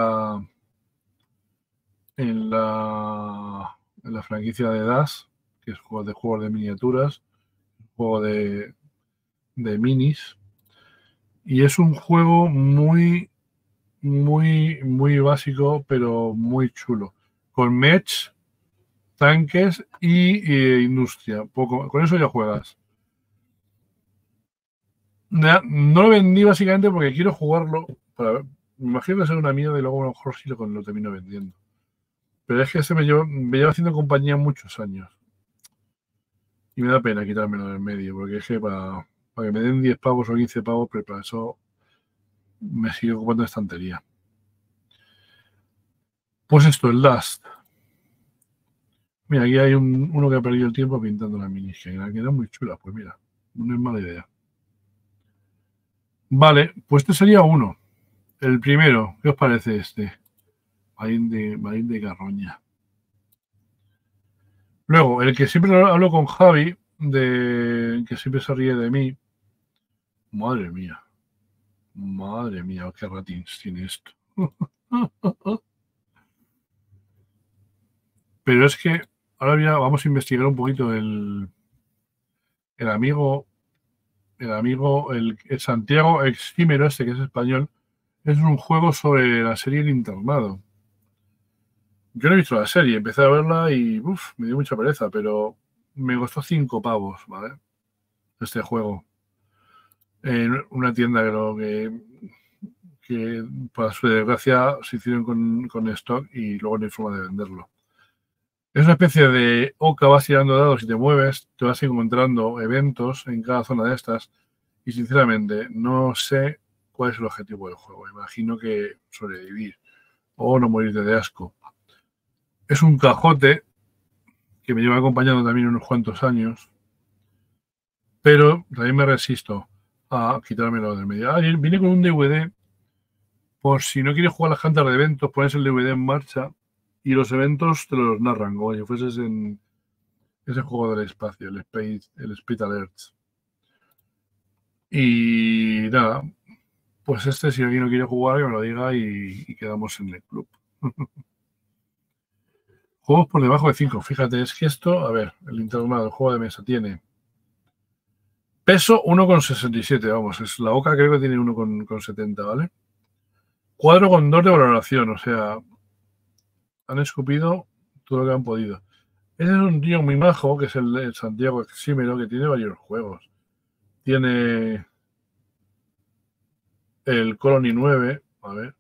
la franquicia de DAS, que es juegos de miniaturas, juego de minis. Y es un juego muy básico, pero muy chulo. Con mech, tanques y industria. Con eso ya juegas. No lo vendí básicamente porque quiero jugarlo. Me imagino que será una mierda y luego a lo mejor sí lo termino vendiendo. Pero es que me lleva haciendo compañía muchos años. Y me da pena quitármelo del medio, porque es que para que me den 10 pavos o 15 pavos, pero para eso me sigue ocupando estantería. Pues esto, el Dust. Mira, aquí hay uno que ha perdido el tiempo pintando la mini, que era muy chula. Pues mira, no es mala idea. Vale, pues este sería uno. El primero, ¿qué os parece este? Marín de Carroña. Luego, el que siempre hablo con Javi, que siempre se ríe de mí. Madre mía, qué ratings tiene esto. Pero es que ahora ya vamos a investigar un poquito el amigo, el Santiago Exímero, este que es español. Es un juego sobre la serie El Internado. Yo no he visto la serie, empecé a verla y me dio mucha pereza, pero me costó 5 pavos, ¿vale? Este juego. En una tienda que para su desgracia se hicieron con stock y luego no hay forma de venderlo. Es una especie de oca, vas tirando dados y te mueves, te vas encontrando eventos en cada zona de estas y sinceramente no sé cuál es el objetivo del juego. Imagino que sobrevivir o no morirte de asco. Es un cajote que me lleva acompañando también unos cuantos años, pero también me resisto a quitármelo del medio. Viene con un DVD, por si no quieres jugar las cantas de eventos, pones el DVD en marcha y los eventos te los narran, como si fueses en ese juego del espacio, el Space Alerts. Y nada, pues si alguien no quiere jugar, que me lo diga y quedamos en el club. Juegos por debajo de 5. Fíjate, es que esto, a ver, el internado, el juego de mesa tiene peso 1,67, vamos, es la OCA creo que tiene 1,70, ¿vale? Cuadro con 2 de valoración, o sea, han escupido todo lo que han podido. Ese es un tío muy majo, que es el Santiago Exímero, que tiene varios juegos. Tiene el Colony 9, a ver.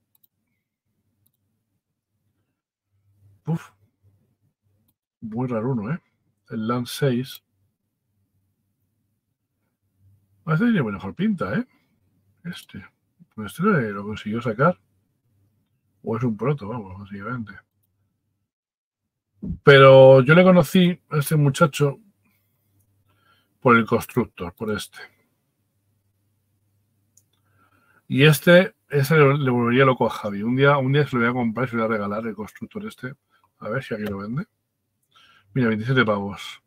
Muy raro uno, ¿eh? El Land 6. Este tiene mejor pinta, ¿eh? Pues este lo consiguió sacar. O es un proto, vamos, básicamente. Pero yo le conocí a este muchacho por el Constructor, por este. Y ese le volvería loco a Javi. Un día se lo voy a comprar y se lo voy a regalar el Constructor este. A ver si aquí lo vende. Mira, 27 pavos.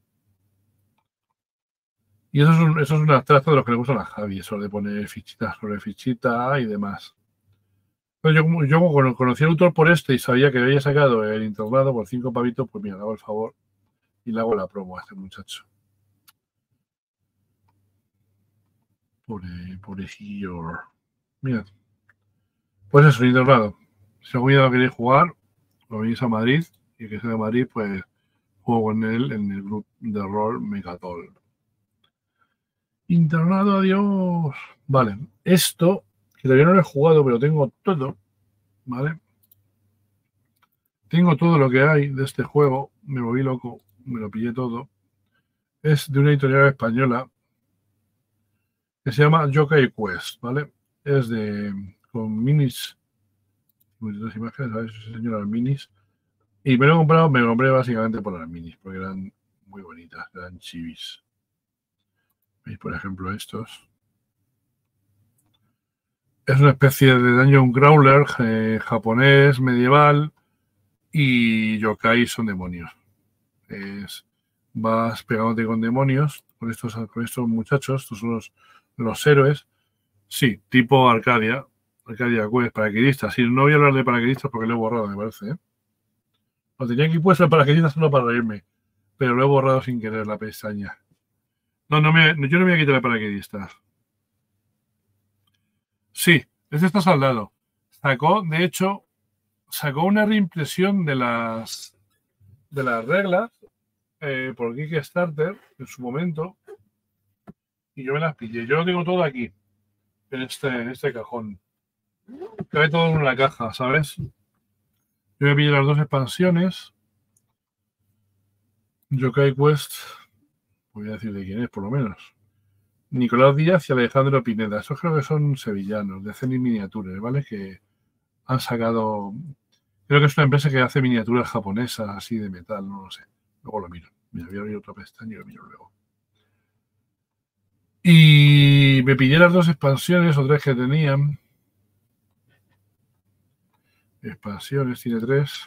Y eso es un abstracto de los que le gustan a Javi, eso de poner fichitas sobre fichita y demás. Pues yo como conocí al autor por este y sabía que había sacado el internado por 5 pavitos, pues mira, le hago el favor y le hago la promo a este muchacho. Pobrecillo. Mira. Pues eso, el internado. Si algún día lo queréis jugar, lo venís a Madrid y que sea de Madrid, pues juego con él en el grupo de rol Megatol. Internado, adiós. Vale, esto, que todavía no lo he jugado, pero tengo todo, ¿vale? Tengo todo lo que hay de este juego, me volví loco, me lo pillé todo. Es de una editorial española que se llama Yokai Quest, ¿vale? Es con minis, dos imágenes, a ver si señor las minis. Y me lo compré básicamente por las minis, porque eran muy bonitas, eran chivis. ¿Veis, por ejemplo, estos? Es una especie de dungeon crawler japonés, medieval, y yokai son demonios. Vas pegándote con demonios, con estos muchachos, estos son los héroes. Sí, tipo Arcadia Quest, paracaidistas. Sí, no voy a hablar de paracaidistas porque lo he borrado, me parece. Lo tenía aquí puesto el paracaidistas solo para reírme, pero lo he borrado sin querer la pestaña. No, yo no me voy a quitar el paracaidistas. Sí, este está saldado. De hecho, sacó una reimpresión de las reglas por Kickstarter en su momento y yo me las pillé. Yo lo tengo todo aquí, en este cajón. Cabe todo en una caja, ¿sabes? Yo me pillé las 2 expansiones. Yokai Quest, voy a decir de quién es, por lo menos. Nicolás Díaz y Alejandro Pineda. Estos creo que son sevillanos, de Zenith Miniatures, ¿vale? Que han sacado... Creo que es una empresa que hace miniaturas japonesas, así de metal, no lo sé. Luego lo miro. Mira, voy a abrir otra pestaña y lo miro luego. Y me pillé las 2 expansiones o 3 que tenían. Expansiones, tiene 3.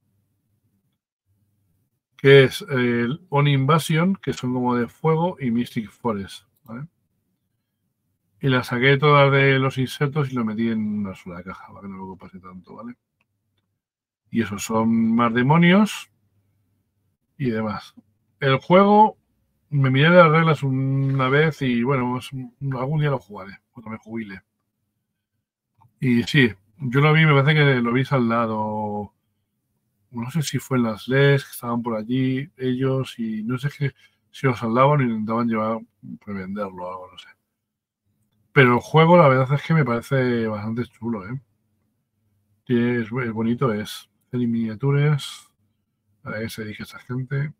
Que es el On Invasion, que son como de fuego, y Mystic Forest, ¿vale? Y las saqué todas de los insertos y lo metí en una sola caja, para que no lo pase tanto, ¿vale? Y esos son más demonios y demás. El juego, me miré las reglas una vez y bueno, algún día lo jugaré, cuando me jubile. Y sí, yo lo vi, me parece que lo vi saldado. No sé si fue en las LES, que estaban por allí ellos, y no sé si lo saldaban o intentaban venderlo o algo, no sé. Pero el juego, la verdad es que me parece bastante chulo, ¿eh? Es bonito, es en miniaturas. A ver qué se dedica esa gente.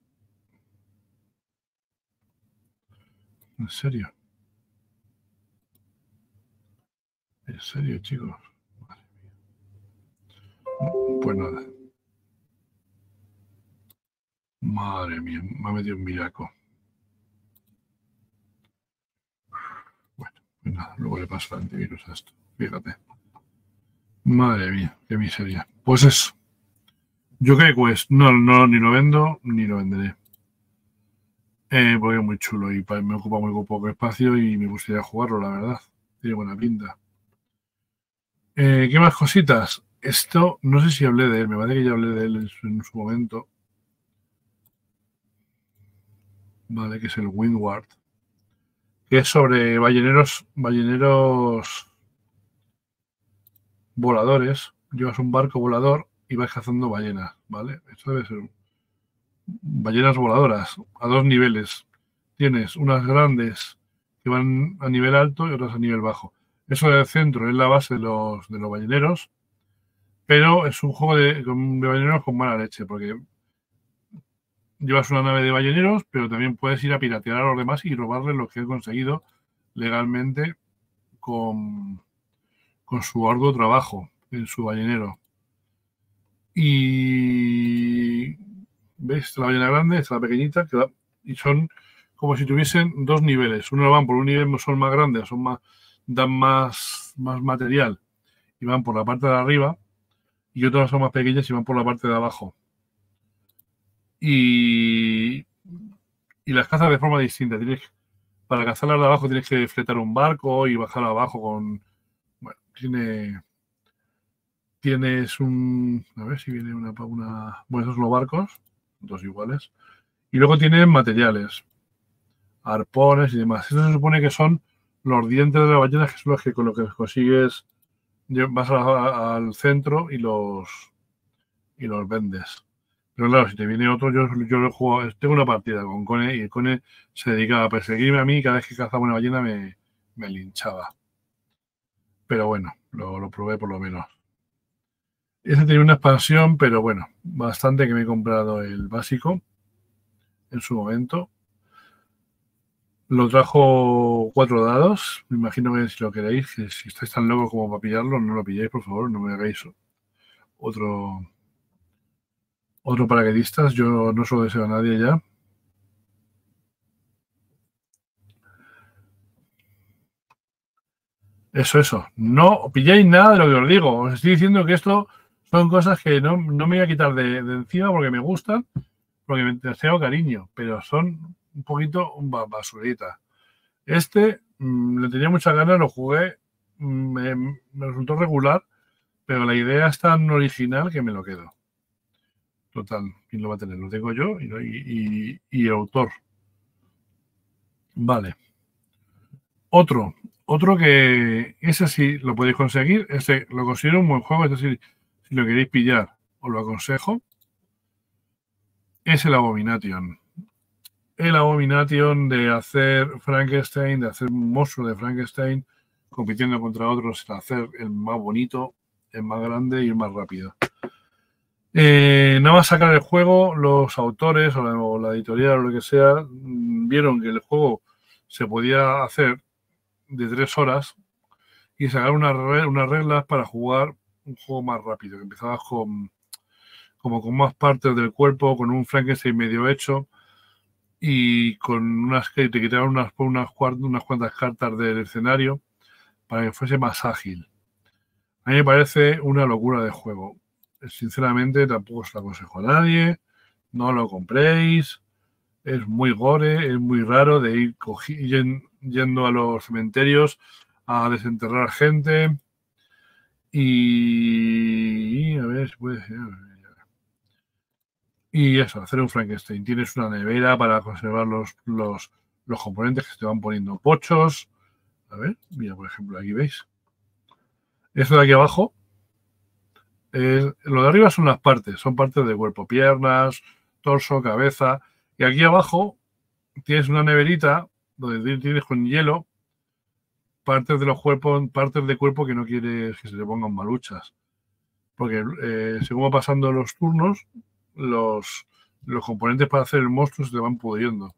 ¿En serio? ¿En serio, chicos? Madre mía. Pues nada. Madre mía, me ha metido un miraco. Bueno, pues nada, luego le paso el antivirus a esto. Fíjate. Madre mía, qué miseria. Pues eso. Yokai Quest, no, ni lo vendo ni lo venderé. Porque es muy chulo y me ocupa muy poco espacio y me gustaría jugarlo, la verdad. Tiene buena pinta. ¿Qué más cositas? Esto, no sé si hablé de él, me parece que ya hablé de él en su momento. Vale, que es el Windward. Que es sobre balleneros voladores. Llevas un barco volador y vas cazando ballenas, ¿vale? Esto debe ser ballenas voladoras a 2 niveles. Tienes unas grandes que van a nivel alto y otras a nivel bajo. Eso del centro es la base de los balleneros, pero es un juego de balleneros con mala leche, porque llevas una nave de balleneros, pero también puedes ir a piratear a los demás y robarles lo que he conseguido legalmente con su arduo trabajo en su ballenero. Y ¿ves? La ballena grande, esta la pequeñita, y son como si tuviesen 2 niveles. Uno van por un nivel, son más grandes, dan más material y van por la parte de arriba, y otras son más pequeñas y van por la parte de abajo. y las cazas de forma distinta. Para cazarlas de abajo tienes que fletar un barco y bajar abajo con... Bueno, tienes un... A ver si viene una... Bueno, esos son los barcos, dos iguales. Y luego tienes materiales, arpones y demás. Eso se supone que son los dientes de las ballenas, que son los que con lo que consigues vas al centro y los vendes. Pero claro, si te viene otro, yo lo juego, tengo una partida con Cone y el Cone se dedicaba a perseguirme a mí y cada vez que cazaba una ballena me linchaba. Pero bueno, lo probé por lo menos. Ese tenía una expansión, pero bueno, bastante, que me he comprado el básico en su momento. Lo trajo 4 dados. Me imagino que si lo queréis, que si estáis tan locos como para pillarlo, no lo pilléis, por favor, no me hagáis otro paracaidistas. Yo no solo deseo a nadie ya. Eso. No pilláis nada de lo que os digo. Os estoy diciendo que esto son cosas que no me voy a quitar de encima porque me gustan, porque me tengo cariño, pero son un poquito basurita. Le tenía muchas ganas, lo jugué, me resultó regular, pero la idea es tan original que me lo quedo. Total, ¿quién lo va a tener? Lo tengo yo y el autor. Vale. Otro que ese sí lo podéis conseguir, ese lo considero un buen juego, es decir, si lo queréis pillar, os lo aconsejo. Es el Abomination. El Abomination de hacer Frankenstein, de hacer un monstruo de Frankenstein, compitiendo contra otros, hacer el más bonito, el más grande y el más rápido. Nada más sacar el juego, los autores o la editorial o lo que sea, vieron que el juego se podía hacer de 3 horas y sacar unas reglas para jugar un juego más rápido, que empezabas con más partes del cuerpo, con un Frankenstein medio hecho y con unas que te quitaban unas cuantas cartas del escenario para que fuese más ágil. A mí me parece una locura de juego. Sinceramente, tampoco se lo aconsejo a nadie. No lo compréis. Es muy gore, es muy raro de ir yendo a los cementerios a desenterrar gente. Y a ver si puede ser. Y eso, hacer un Frankenstein. Tienes una nevera para conservar los componentes que se te van poniendo pochos. A ver, mira, por ejemplo, aquí veis. Esto de aquí abajo. Lo de arriba son son partes del cuerpo, piernas, torso, cabeza. Y aquí abajo tienes una neverita donde tienes con hielo partes del cuerpo que no quieres que se te pongan maluchas. Porque según va pasando los turnos, los componentes para hacer el monstruo se te van pudriendo.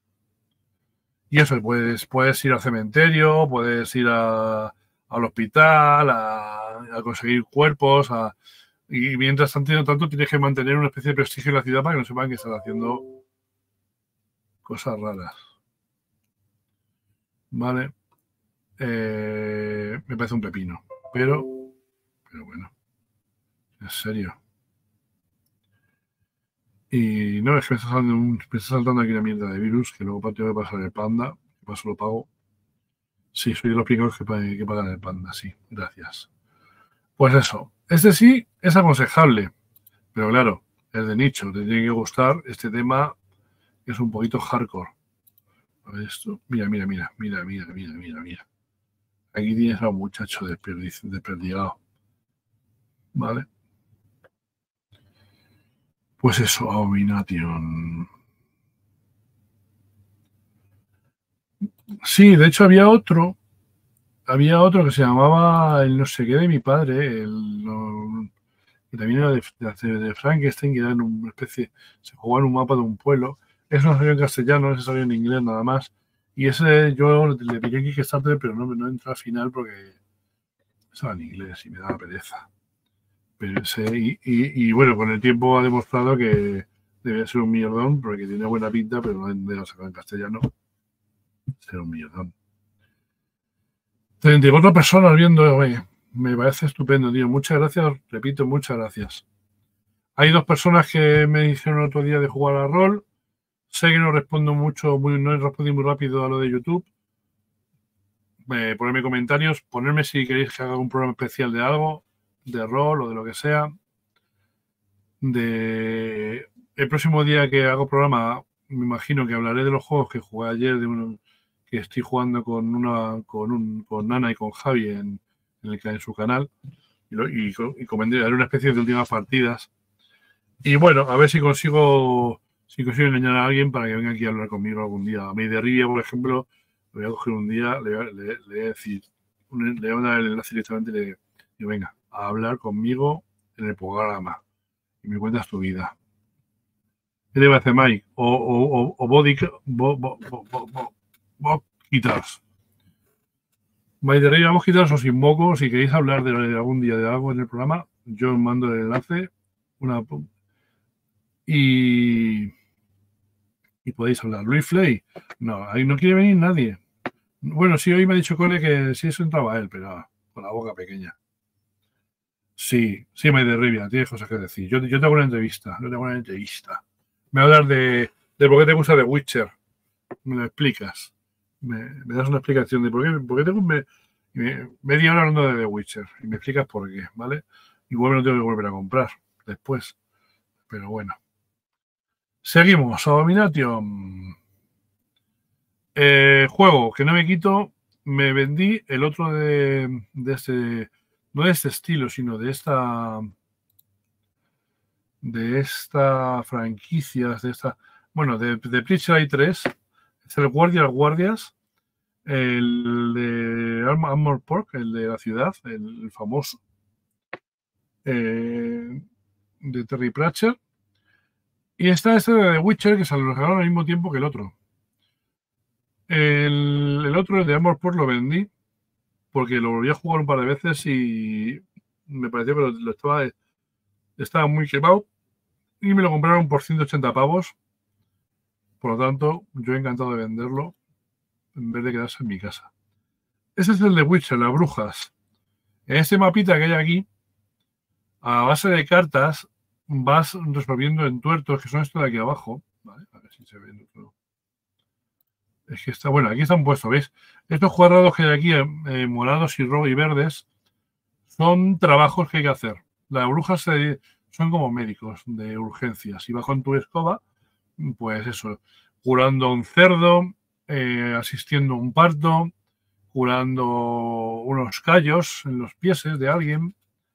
Y eso, puedes ir al cementerio, puedes ir al hospital, a conseguir cuerpos, y mientras tanto tienes que mantener una especie de prestigio en la ciudad para que no sepan que están haciendo cosas raras. Vale. Me parece un pepino, pero bueno, en serio. Y no, es que me está saltando aquí una mierda de virus que luego tengo que pasar el Panda, que paso lo pago. Sí, soy de los primeros que pagan el Panda, sí, gracias. Pues eso, sí es aconsejable, pero claro, es de nicho, te tiene que gustar este tema, que es un poquito hardcore. A ver esto, mira. Aquí tienes a un muchacho desperdigado. ¿Vale? Pues eso, Abomination. Sí, de hecho había otro que se llamaba el no sé qué de mi padre, que también era de Frankenstein, que era en una especie, se jugaba en un mapa de un pueblo. Eso no salió en castellano, ese salió en inglés nada más. Y ese yo le piqué Kickstarter, pero no entró al final porque estaba en inglés y me daba pereza. Pero y bueno, con el tiempo ha demostrado que debía ser un mierdón, porque tiene buena pinta, pero no de lo sacado en castellano. Ser un mierdón. 34 personas viendo, me parece estupendo, tío. Muchas gracias, repito, muchas gracias. Hay 2 personas que me dijeron el otro día de jugar a rol. Sé que no respondo mucho, no respondí muy rápido a lo de YouTube. Ponerme comentarios, ponerme si queréis que haga un programa especial de algo, de rol o de lo que sea. El próximo día que hago programa, me imagino que hablaré de los juegos que jugué ayer, que estoy jugando con Nana y con Javi en su canal, y comentaré, haré una especie de últimas partidas. Y bueno, a ver si consigo engañar a alguien para que venga aquí a hablar conmigo algún día. A mí de Rivia, por ejemplo, le voy a coger un día, le voy a decir, le voy a dar el enlace directamente y le digo, venga, a hablar conmigo en el programa y me cuentas tu vida. ¿Qué le parece, Mike? O Body Guitars. Mike de Rivia, vamos Guitars o sin moco. Si queréis hablar de algún día de algo en el programa, yo os mando el enlace. Y podéis hablar. Luis Flay, no, ahí no quiere venir nadie. Bueno, sí, hoy me ha dicho Cole que sí eso entraba él, pero con la boca pequeña. Sí, me de Rivia, tienes cosas que decir. Yo tengo una entrevista, Me voy a hablar de por qué te gusta The Witcher. Me lo explicas. Me das una explicación de por qué tengo media hora hablando de The Witcher y me explicas por qué, ¿vale? Igual me lo tengo que volver a comprar después, pero bueno. Seguimos, Abomination. Juego que no me quito, me vendí el otro de este, no de este estilo, sino de esta franquicia, de Preacher hay 3, es el Guardias, el de Armor Pork, el de la ciudad, el famoso, de Terry Pratchett, y está este de The Witcher que se lo regalaron al mismo tiempo que el otro. El otro, el de Armor Pork, lo vendí porque lo volví a jugar un par de veces y me pareció que estaba muy quemado y me lo compraron por 180 pavos. Por lo tanto, yo he encantado de venderlo en vez de quedarse en mi casa. Ese es el de Witcher, las brujas. En este mapita que hay aquí, a base de cartas, vas resolviendo entuertos, que son estos de aquí abajo. ¿Vale? A ver si se ve todo. Es que está, bueno, aquí están puestos, ¿veis? Estos cuadrados que hay aquí, morados y rojos y verdes, son trabajos que hay que hacer. Las brujas son como médicos de urgencias. Si vas con tu escoba, pues eso, curando un cerdo, asistiendo a un parto, curando unos callos en los pies de alguien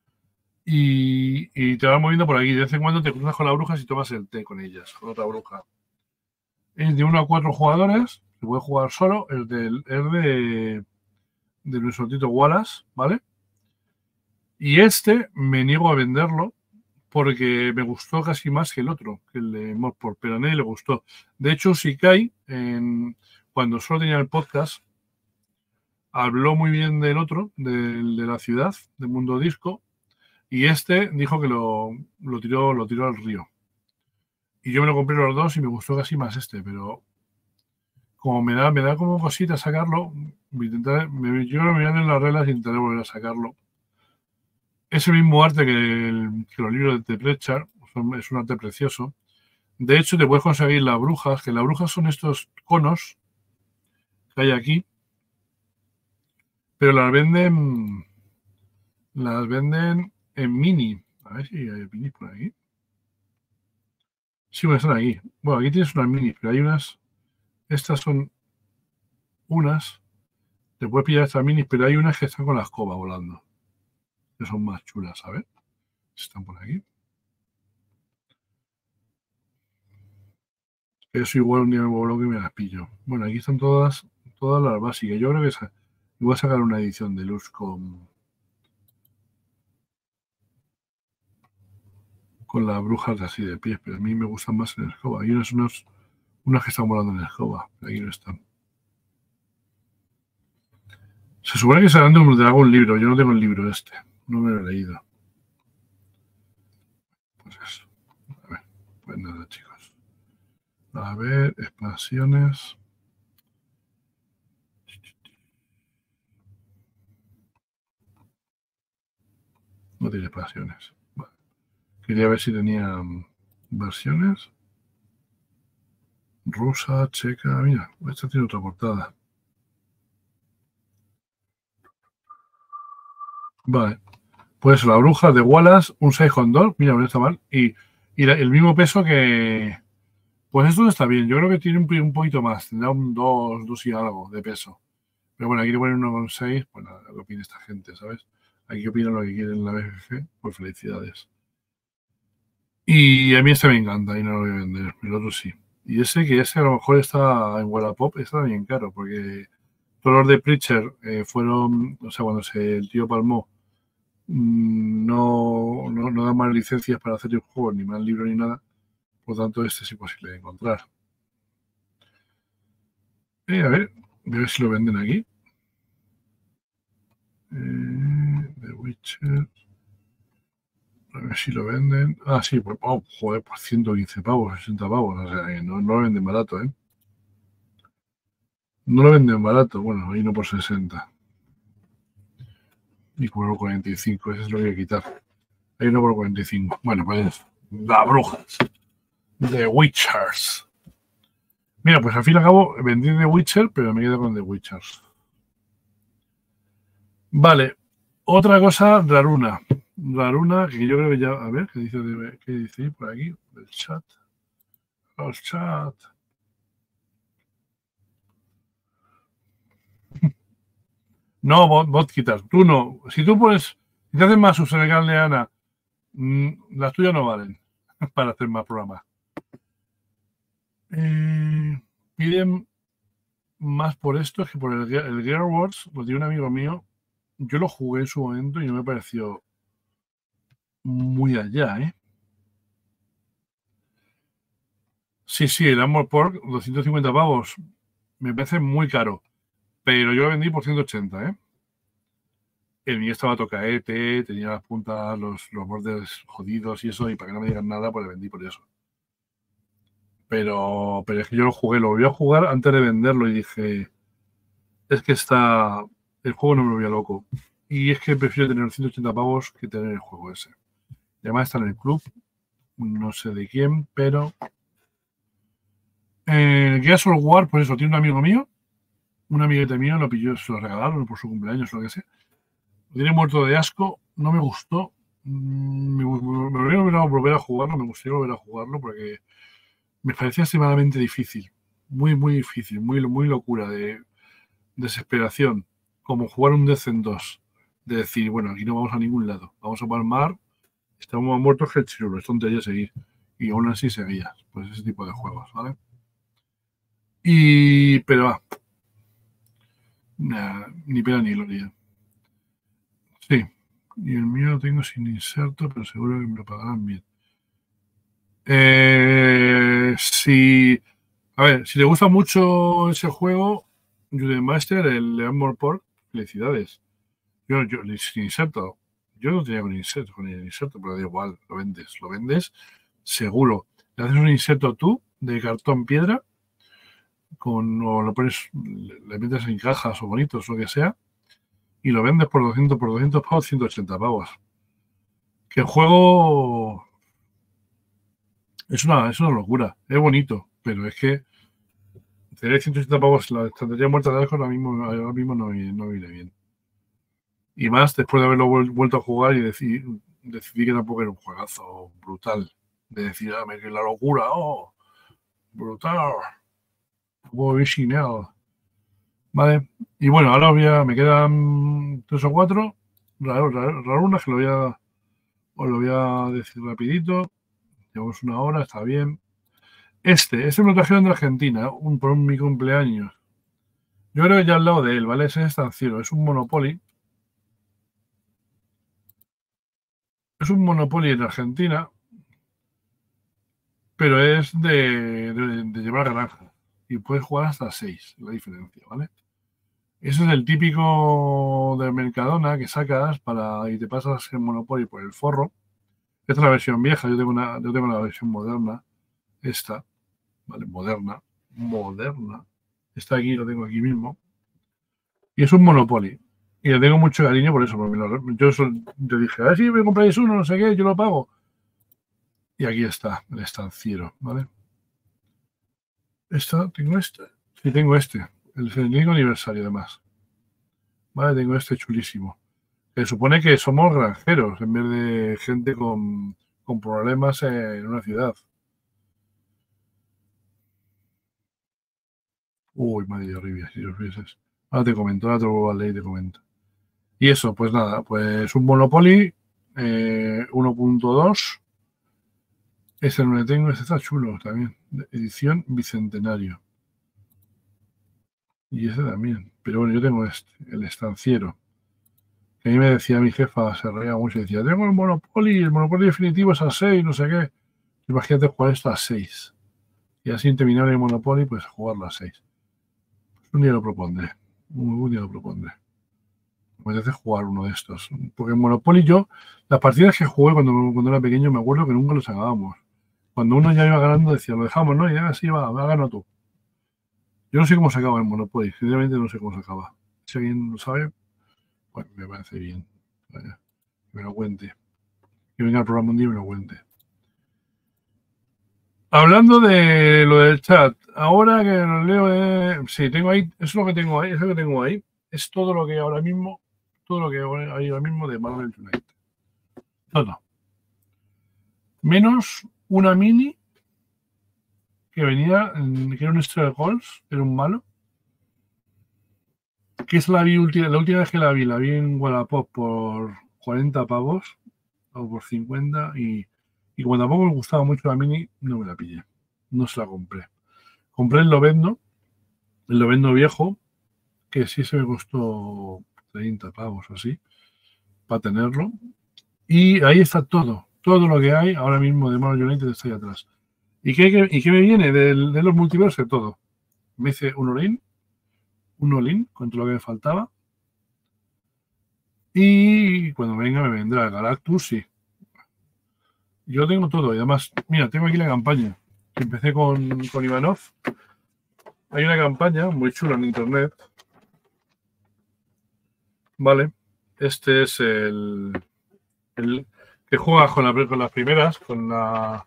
y te vas moviendo por aquí. De vez en cuando te cruzas con las brujas y tomas el té con ellas, con otra bruja. Es de 1 a 4 jugadores, se puede jugar solo, es de nuestro Tito Wallace, ¿vale? Y este me niego a venderlo porque me gustó casi más que el otro, que el de Morpor, pero a nadie le gustó. De hecho, Sikai, cuando solo tenía el podcast, habló muy bien del otro, de la ciudad, del Mundo Disco, y este dijo que lo tiró al río. Y yo me lo compré los dos y me gustó casi más este, pero como me da como cosita sacarlo, yo creo que me voy a dar las reglas y intentaré volver a sacarlo. Es el mismo arte que los libros de Pletchard, es un arte precioso. De hecho, te puedes conseguir las brujas, que las brujas son estos conos que hay aquí, pero las venden en mini. A ver si hay mini por aquí. Sí, bueno, están aquí. Bueno, aquí tienes unas mini, pero hay unas. Estas son unas. Te puedes pillar estas minis, pero hay unas que están con la escoba volando. Que son más chulas, ¿sabes? Están por aquí. Eso igual un día me vuelvo que me las pillo. Bueno, aquí están todas las básicas. Yo creo que voy a sacar una edición de luz con las brujas así de pies, pero a mí me gustan más en la escoba. Hay unas que están volando en la escoba, pero aquí no están. Se supone que se dan de algún libro. Yo no tengo el libro este. No me lo he leído. Pues eso. A ver. Pues nada, chicos. A ver, expansiones. No tiene expansiones. Vale. Quería ver si tenía versiones. Rusa, checa, mira, esta tiene otra portada. Vale. Pues la bruja de Wallace, un 6,2, mira, no está mal. Y el mismo peso que... Pues esto no está bien, yo creo que tiene un poquito más, tendrá un 2 y algo de peso. Pero bueno, aquí le ponen 1,6, pues nada, lo que opina esta gente, ¿sabes? Aquí opinan lo que quieren la BGG, pues felicidades. Y a mí este me encanta y no lo voy a vender, el otro sí. Y ese a lo mejor está en Wallapop, está bien caro, porque todos los de Preacher fueron, o sea, cuando el tío palmó, no dan más licencias para hacer el juego, ni más libros ni nada. Por lo tanto, este es imposible de encontrar. A ver si lo venden aquí. The Witcher. A ver si lo venden. Ah, sí, pues, joder, pues 115 pavos, 60 pavos. O sea, que no lo venden barato, ¿eh? No lo venden barato. Bueno, ahí no por 60. Y por 45, ese es lo que hay que quitar. Ahí no por 45. Bueno, pues las brujas. The Witchers. Mira, pues al fin y al cabo vendí The Witcher, pero me quedo con The Witchers. Vale. Otra cosa, Raruna. Raruna, que yo creo que ya... A ver, ¿qué dice por aquí? El chat. Los chat. No, bot quitar. Tú no. Si tú pones... Si te hacen más subs en el canal de Ana, las tuyas no valen para hacer más programas. Piden más por esto que por el Gear Wars. Lo tiene un amigo mío. Yo lo jugué en su momento y no me pareció muy allá, ¿eh? Sí, el Armored Pork, 250 pavos. Me parece muy caro. Pero yo lo vendí por 180, ¿eh? El mío estaba tocaete, tenía las puntas, los bordes jodidos y eso, y para que no me digan nada, pues le vendí por eso. Pero es que yo lo volví a jugar antes de venderlo y dije, es que el juego no me volvía loco. Y es que prefiero tener 180 pavos que tener el juego ese. Y además está en el club, no sé de quién, pero... El Gears of War, pues eso, tiene un amigo mío, un amiguete mío, lo pilló, se lo regalaron por su cumpleaños o lo que sea. Lo tiene muerto de asco, no me gustó. Me hubiera volver a jugarlo, me gustaría volver a jugarlo porque me parecía extremadamente difícil. Muy, muy difícil, muy, muy locura, de desesperación. Como jugar un Descent 2. De decir, bueno, aquí no vamos a ningún lado. Vamos a palmar, estamos más muertos que el chirulo, es tontería seguir. Y aún así seguías. Pues ese tipo de juegos, ¿vale? Pero ni pena ni gloria. Sí, y el mío lo tengo sin inserto, pero seguro que me lo pagarán bien. A ver, si le gusta mucho ese juego, Juden Master, el Armored Pork, felicidades. Yo sin inserto, yo no tenía con el inserto, pero da igual, lo vendes seguro. Le haces un inserto tú de cartón piedra, o lo pones, le metes en cajas o bonitos, lo que sea, y lo vendes por 200 pavos, 180 pavos. Que el juego es una locura, es bonito, pero es que tener 180 pavos la estrategia muerta de algo ahora mismo no viene bien. Y más después de haberlo vuelto a jugar y decidí que tampoco era un juegazo brutal. De decir, que la locura, brutal. Vale, y bueno, ahora me quedan 3 o 4 rarunas que os lo voy a decir rapidito. Llevamos 1 hora, está bien. Este me lo trajeron de Argentina, por mi cumpleaños. Yo creo que ya he hablado de él, ¿vale? Ese es estanciero, es un Monopoly. Es un Monopoly en Argentina, pero es de llevar granja. Y puedes jugar hasta 6, la diferencia, ¿vale? Eso es el típico de Mercadona que sacas y te pasas el Monopoly por el forro. Esta es la versión vieja, yo tengo la versión moderna. Esta, ¿vale? Moderna. Está aquí, lo tengo aquí mismo. Y es un Monopoly. Y le tengo mucho cariño por eso. Porque yo dije, a ver si me compráis uno, no sé qué, yo lo pago. Y aquí está el estanciero, ¿vale? ¿Tengo este? Sí, tengo este. El 75 aniversario, además. Vale, tengo este chulísimo. Se supone que somos granjeros en vez de gente con problemas en una ciudad. Uy, madre horrible, si los vieses. Ahora te comento, ahora te lo vuelvo a leer y te comento. Y eso, pues nada, pues un Monopoly 1.2. Este no le tengo, este está chulo también. Edición Bicentenario. Y ese también. Pero bueno, yo tengo este, el estanciero. Que a mí me decía mi jefa, se reía mucho, decía, tengo el Monopoly definitivo es a 6, no sé qué. Imagínate jugar esto a 6. Y así en terminar el Monopoly, pues jugarlo a 6. Un día lo propondré. Un día lo propondré. Me apetece jugar uno de estos. Porque en Monopoly yo, las partidas que jugué cuando era pequeño, me acuerdo que nunca los acabábamos. Cuando uno ya iba ganando, decía, lo dejamos, ¿no? Y ahora sí, va, gana tú. Yo no sé cómo se acaba el Monopoly. Sinceramente no sé cómo se acaba. Si alguien lo sabe, pues me parece bien. Vaya, que me lo cuente. Que venga al programa un día y me lo cuente. Hablando de lo del chat, ahora que lo leo, sí, tengo ahí, eso es lo que tengo ahí, es lo que tengo ahí. Es todo lo que hay ahora mismo de Marvel United. Todo. Menos una mini que venía, que era un Easter Goals, era un malo. Que es la última vez que la vi en Wallapop por 40 pavos o por 50 y como tampoco me gustaba mucho la mini, no me la pillé. No se la compré. Compré el Lovendo viejo, que sí se me costó 30 pavos o así, para tenerlo. Y ahí está todo lo que hay ahora mismo de Marvel United está ahí atrás. ¿Y qué me viene de los multiversos? Todo. Me hice un all-in con todo lo que me faltaba. Y cuando venga me vendrá Galactus, sí. Yo tengo todo y además, mira, tengo aquí la campaña. Que empecé con Ivanov. Hay una campaña muy chula en internet. Vale. Este es el que juega con las primeras, con la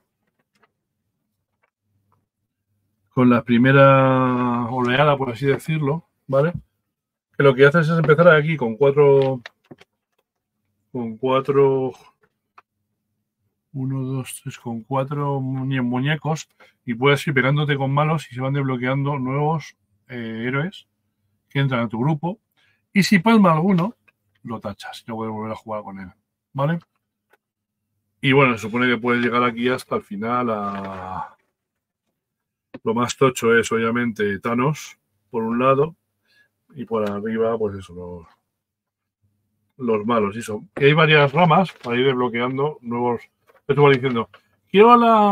primera oleada, por así decirlo, ¿vale? Que lo que haces es empezar aquí con cuatro 1, 2, 3, con 4 muñecos y puedes ir pegándote con malos y se van desbloqueando nuevos héroes que entran a tu grupo. Y si palma alguno, lo tachas y no puedes volver a jugar con él, ¿vale? Y bueno, se supone que puedes llegar aquí hasta el final a... Lo más tocho es, obviamente, Thanos, por un lado, y por arriba, pues eso, los malos. Y eso. Y hay varias ramas para ir desbloqueando nuevos... Esto va diciendo, quiero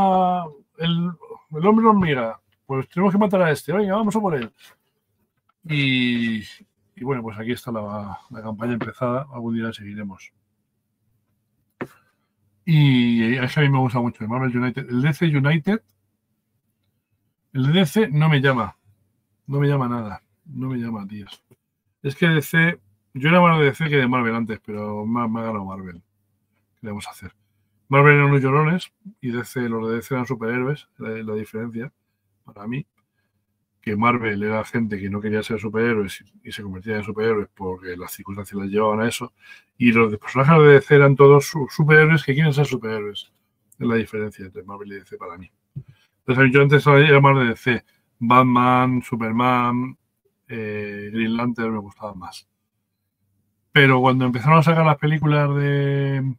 el hombre hormiga, pues tenemos que matar a este, venga, vamos a por él. Y bueno, pues aquí está la campaña empezada, algún día la seguiremos. Y es que a mí me gusta mucho el Marvel United. El DC United, el DC no me llama nada, no me llama, tíos. Es que DC, yo era más de DC que de Marvel antes, pero me ha ganado Marvel. ¿Qué le vamos a hacer? Marvel eran unos llorones y los de DC eran superhéroes, la diferencia para mí. Que Marvel era gente que no quería ser superhéroes y se convertía en superhéroes porque las circunstancias les llevaban a eso. Y los personajes de DC eran todos superhéroes que quieren ser superhéroes. Es la diferencia entre Marvel y DC para mí. Entonces yo antes era más de DC. Batman, Superman, Green Lantern me gustaban más. Pero cuando empezaron a sacar las películas de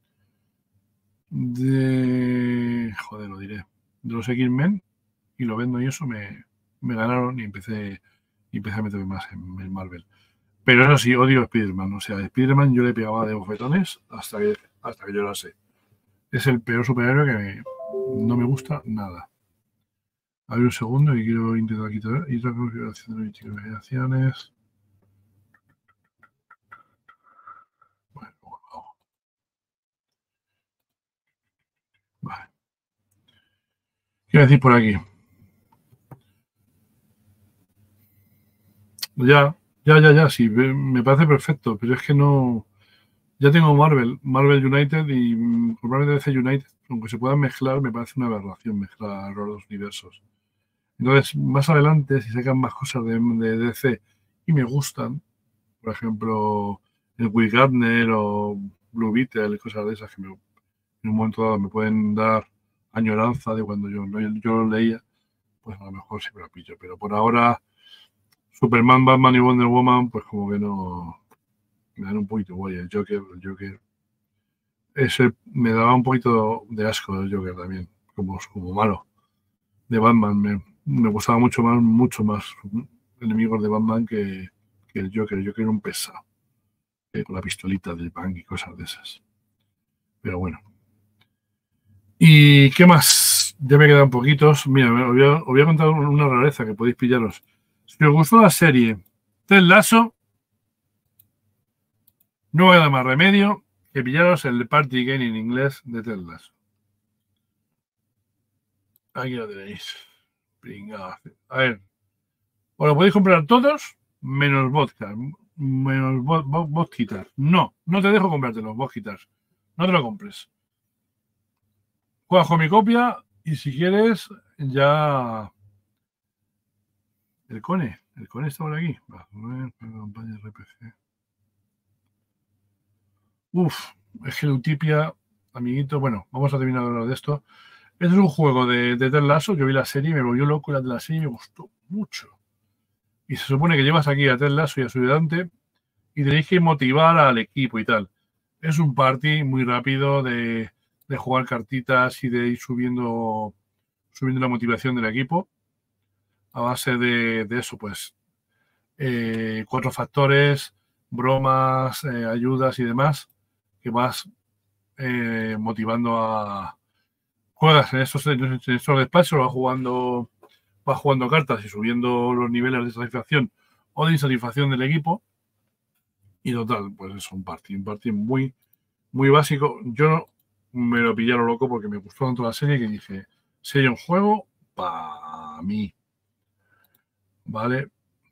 joder, lo diré, de los X-Men y lo vendo y eso me ganaron y empecé a meterme más en Marvel. Pero eso sí, odio a Spider-Man. O sea, a Spider-Man yo le pegaba de bofetones hasta que yo lo sé. Es el peor superhéroe que no me gusta nada. A ver un segundo y quiero intentar quitar y otra configuración de notificaciones. Bueno, vale. ¿Qué voy a decir por aquí? Ya, sí, me parece perfecto, pero es que no... Ya tengo Marvel United y probablemente DC United aunque se puedan mezclar, me parece una aberración mezclar los dos universos. Entonces, más adelante, si sacan más cosas de DC y me gustan, por ejemplo, el Will Gardner o Blue Beetle, cosas de esas que en un momento dado me pueden dar añoranza de cuando yo lo leía, pues a lo mejor sí me lo pillo. Pero por ahora, Superman, Batman y Wonder Woman, pues como que no me dan un poquito guay. El Joker, ese me daba un poquito de asco el Joker también, como malo. De Batman me gustaba mucho más enemigos de Batman que el Joker. El Joker era un pesado, con la pistolita del bank y cosas de esas. Pero bueno. ¿Y qué más? Ya me quedan poquitos. Mira, os voy a contar una rareza que podéis pillaros. Si os gustó la serie Ted Lasso, no va a dar más remedio que pillaros el Party Game en inglés de Ted Lasso. Aquí lo tenéis. Pringao. A ver, os lo podéis comprar todos menos vodka, menos vodkitas. No te dejo comprártelo, vodkitas. No te lo compres. Juega con mi copia y si quieres ya... El Cone está por aquí. Campaña RPG. Es que Utopia, amiguito, bueno, vamos a terminar de hablar de esto. Este es un juego de Ted Lasso. Yo vi la serie, me volvió loco la serie, me gustó mucho. Y se supone que llevas aquí a Ted Lasso y a su ayudante y tenéis que motivar al equipo y tal. Es un party muy rápido de jugar cartitas y de ir subiendo la motivación del equipo a base de eso, pues 4 factores, bromas, ayudas y demás que vas motivando a... Juegas en estos despachos, vas jugando cartas y subiendo los niveles de satisfacción o de insatisfacción del equipo. Y total, pues es un party muy, muy básico. Yo me lo pillé a lo loco porque me gustó tanto la serie que dije, si hay un juego, para mí. Vale.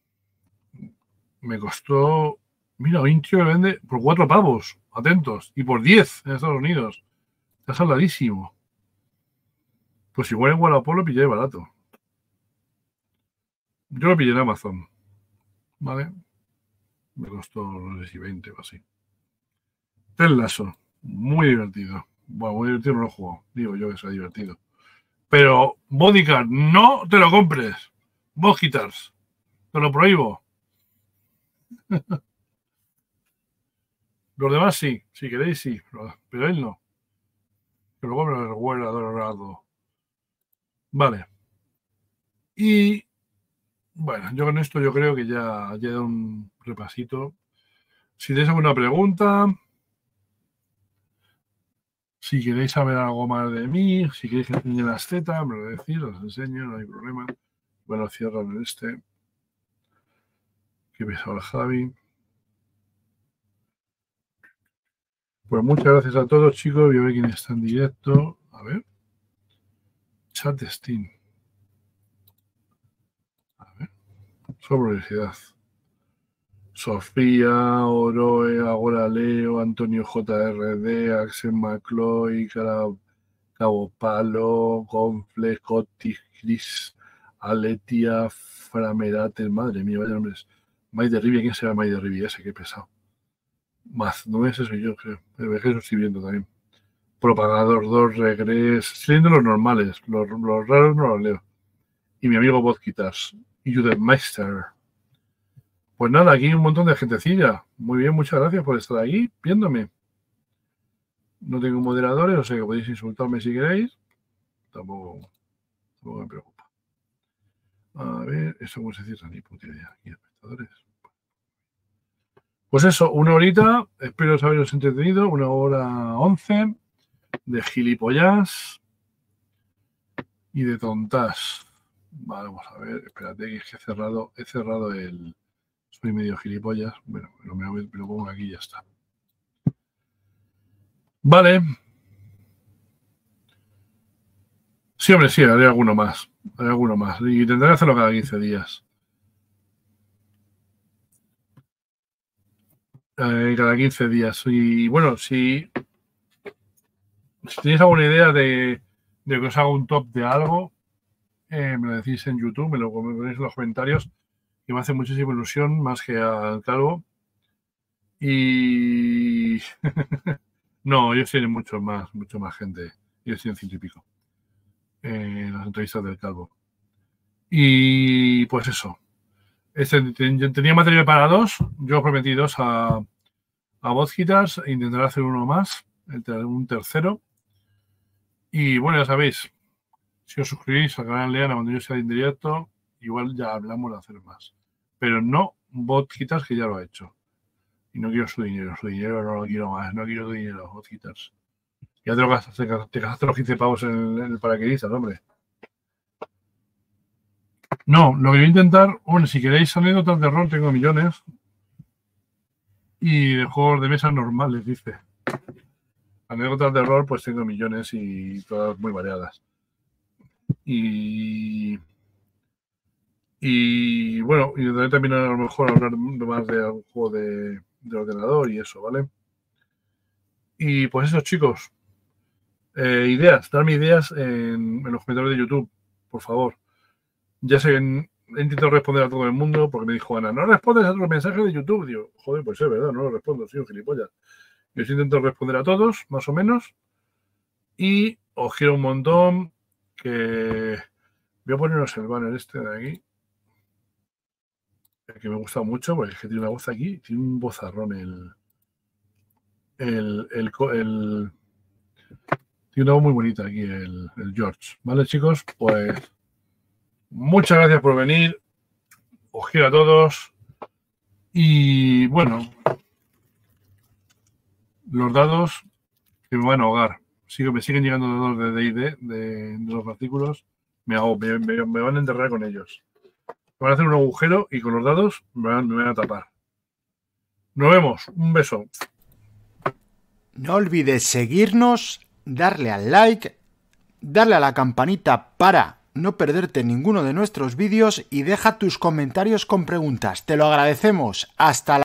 Me costó... Mira, hoy un tío que vende por 4 pavos, atentos, y por 10 en Estados Unidos. Está saladísimo. Pues igual en Wallapop lo pillé barato. Yo lo pillé en Amazon. ¿Vale? Me costó, no sé si 20 o así. Ted Lasso. Muy divertido. Bueno, muy divertido no lo juego. Digo yo que sea divertido. Pero Bodyguard, no te lo compres. Vodkitars. Te lo prohíbo. Los demás sí. Si queréis sí. Pero él no. Que lo compre el huele dorado. Vale. Y bueno, yo con esto yo creo que ya he dado un repasito. Si tenéis alguna pregunta, si queréis saber algo más de mí, si queréis que enseñe las tetas, me lo decís, os enseño, no hay problema. Bueno, cierran en este. Que pesado el Javi. Pues muchas gracias a todos, chicos. Voy a ver quién está en directo. A ver. Chat de Steam. A ver. Sobre curiosidad. Sofía, Oroe, Agora Leo, Antonio JRD, Axel McCloy, Cabo Palo, Gonfle, Cotti, Chris, Aletia, Framerate, madre mía, vaya nombres. May de Rivia, ¿quién será May de Rivia? Ese, qué pesado. Más, no ese soy yo, creo. El vejez lo estoy viendo también. Propagador 2, Regres. Estoy leyendo los normales, los raros no los leo. Y mi amigo Vodkitas. Y Judith Meister. Pues nada, aquí un montón de gentecilla. Muy bien, muchas gracias por estar aquí viéndome. No tengo moderadores, o sea que podéis insultarme si queréis. Tampoco me preocupa. A ver, eso cómo se cierra, ni puta idea. Aquí, espectadores. Pues eso, 1 horita. Espero haberos entretenido. 1:11 de gilipollas y de tontas. Vale, vamos a ver. Espérate, que es que he cerrado el... Soy medio gilipollas. Bueno, me lo pongo aquí y ya está. Vale. Sí, hombre, sí, haré alguno más. Y tendré que hacerlo cada 15 días. Cada 15 días. Y bueno, si Si tenéis alguna idea de que os haga un top de algo, me lo decís en YouTube, me lo ponéis en los comentarios, que me hace muchísima ilusión, más que al calvo. Y no, ellos tienen mucho más gente. Ellos tienen 100 y pico. Las entrevistas del calvo. Y pues eso. Tenía material para 2. Yo prometí 2 a Vodguitars. Intentaré hacer uno más, un tercero. Y bueno, ya sabéis, si os suscribís al canal Leana cuando yo sea en directo, igual ya hablamos de hacer más. Pero no Vodguitars, que ya lo ha hecho. Y no quiero su dinero no lo quiero más, no quiero tu dinero, Vodguitars. Ya te gastaste los 15 pavos en el paracaidistas, hombre. No, lo que voy a intentar, bueno, si queréis anécdotas de rol, tengo millones. Y de juegos de mesa normales, dice. Anécdotas de rol, pues tengo millones y todas muy variadas. Y bueno, y también a lo mejor hablar más de algún juego de ordenador y eso, ¿vale? Y pues eso, chicos. Darme ideas en los comentarios de YouTube, por favor. Ya sé, he intentado responder a todo el mundo porque me dijo Ana, no respondes a los mensajes de YouTube. Digo, joder, pues es verdad, no lo respondo, soy un gilipollas. Yo sí intento responder a todos, más o menos. Y os quiero un montón. Que voy a poneros el banner este de aquí. Que me gusta mucho, porque es que tiene una voz aquí, tiene un vozarrón tiene una voz muy bonita aquí el George. ¿Vale, chicos? Pues muchas gracias por venir. Os quiero a todos. Y bueno, los dados que me van a ahogar. Me siguen llegando dados de D&D, de los artículos. Me van a enterrar con ellos. Me van a hacer un agujero y con los dados me van a tapar. Nos vemos. Un beso. No olvides seguirnos, darle al like, darle a la campanita para no perderte ninguno de nuestros vídeos y deja tus comentarios con preguntas. Te lo agradecemos. Hasta la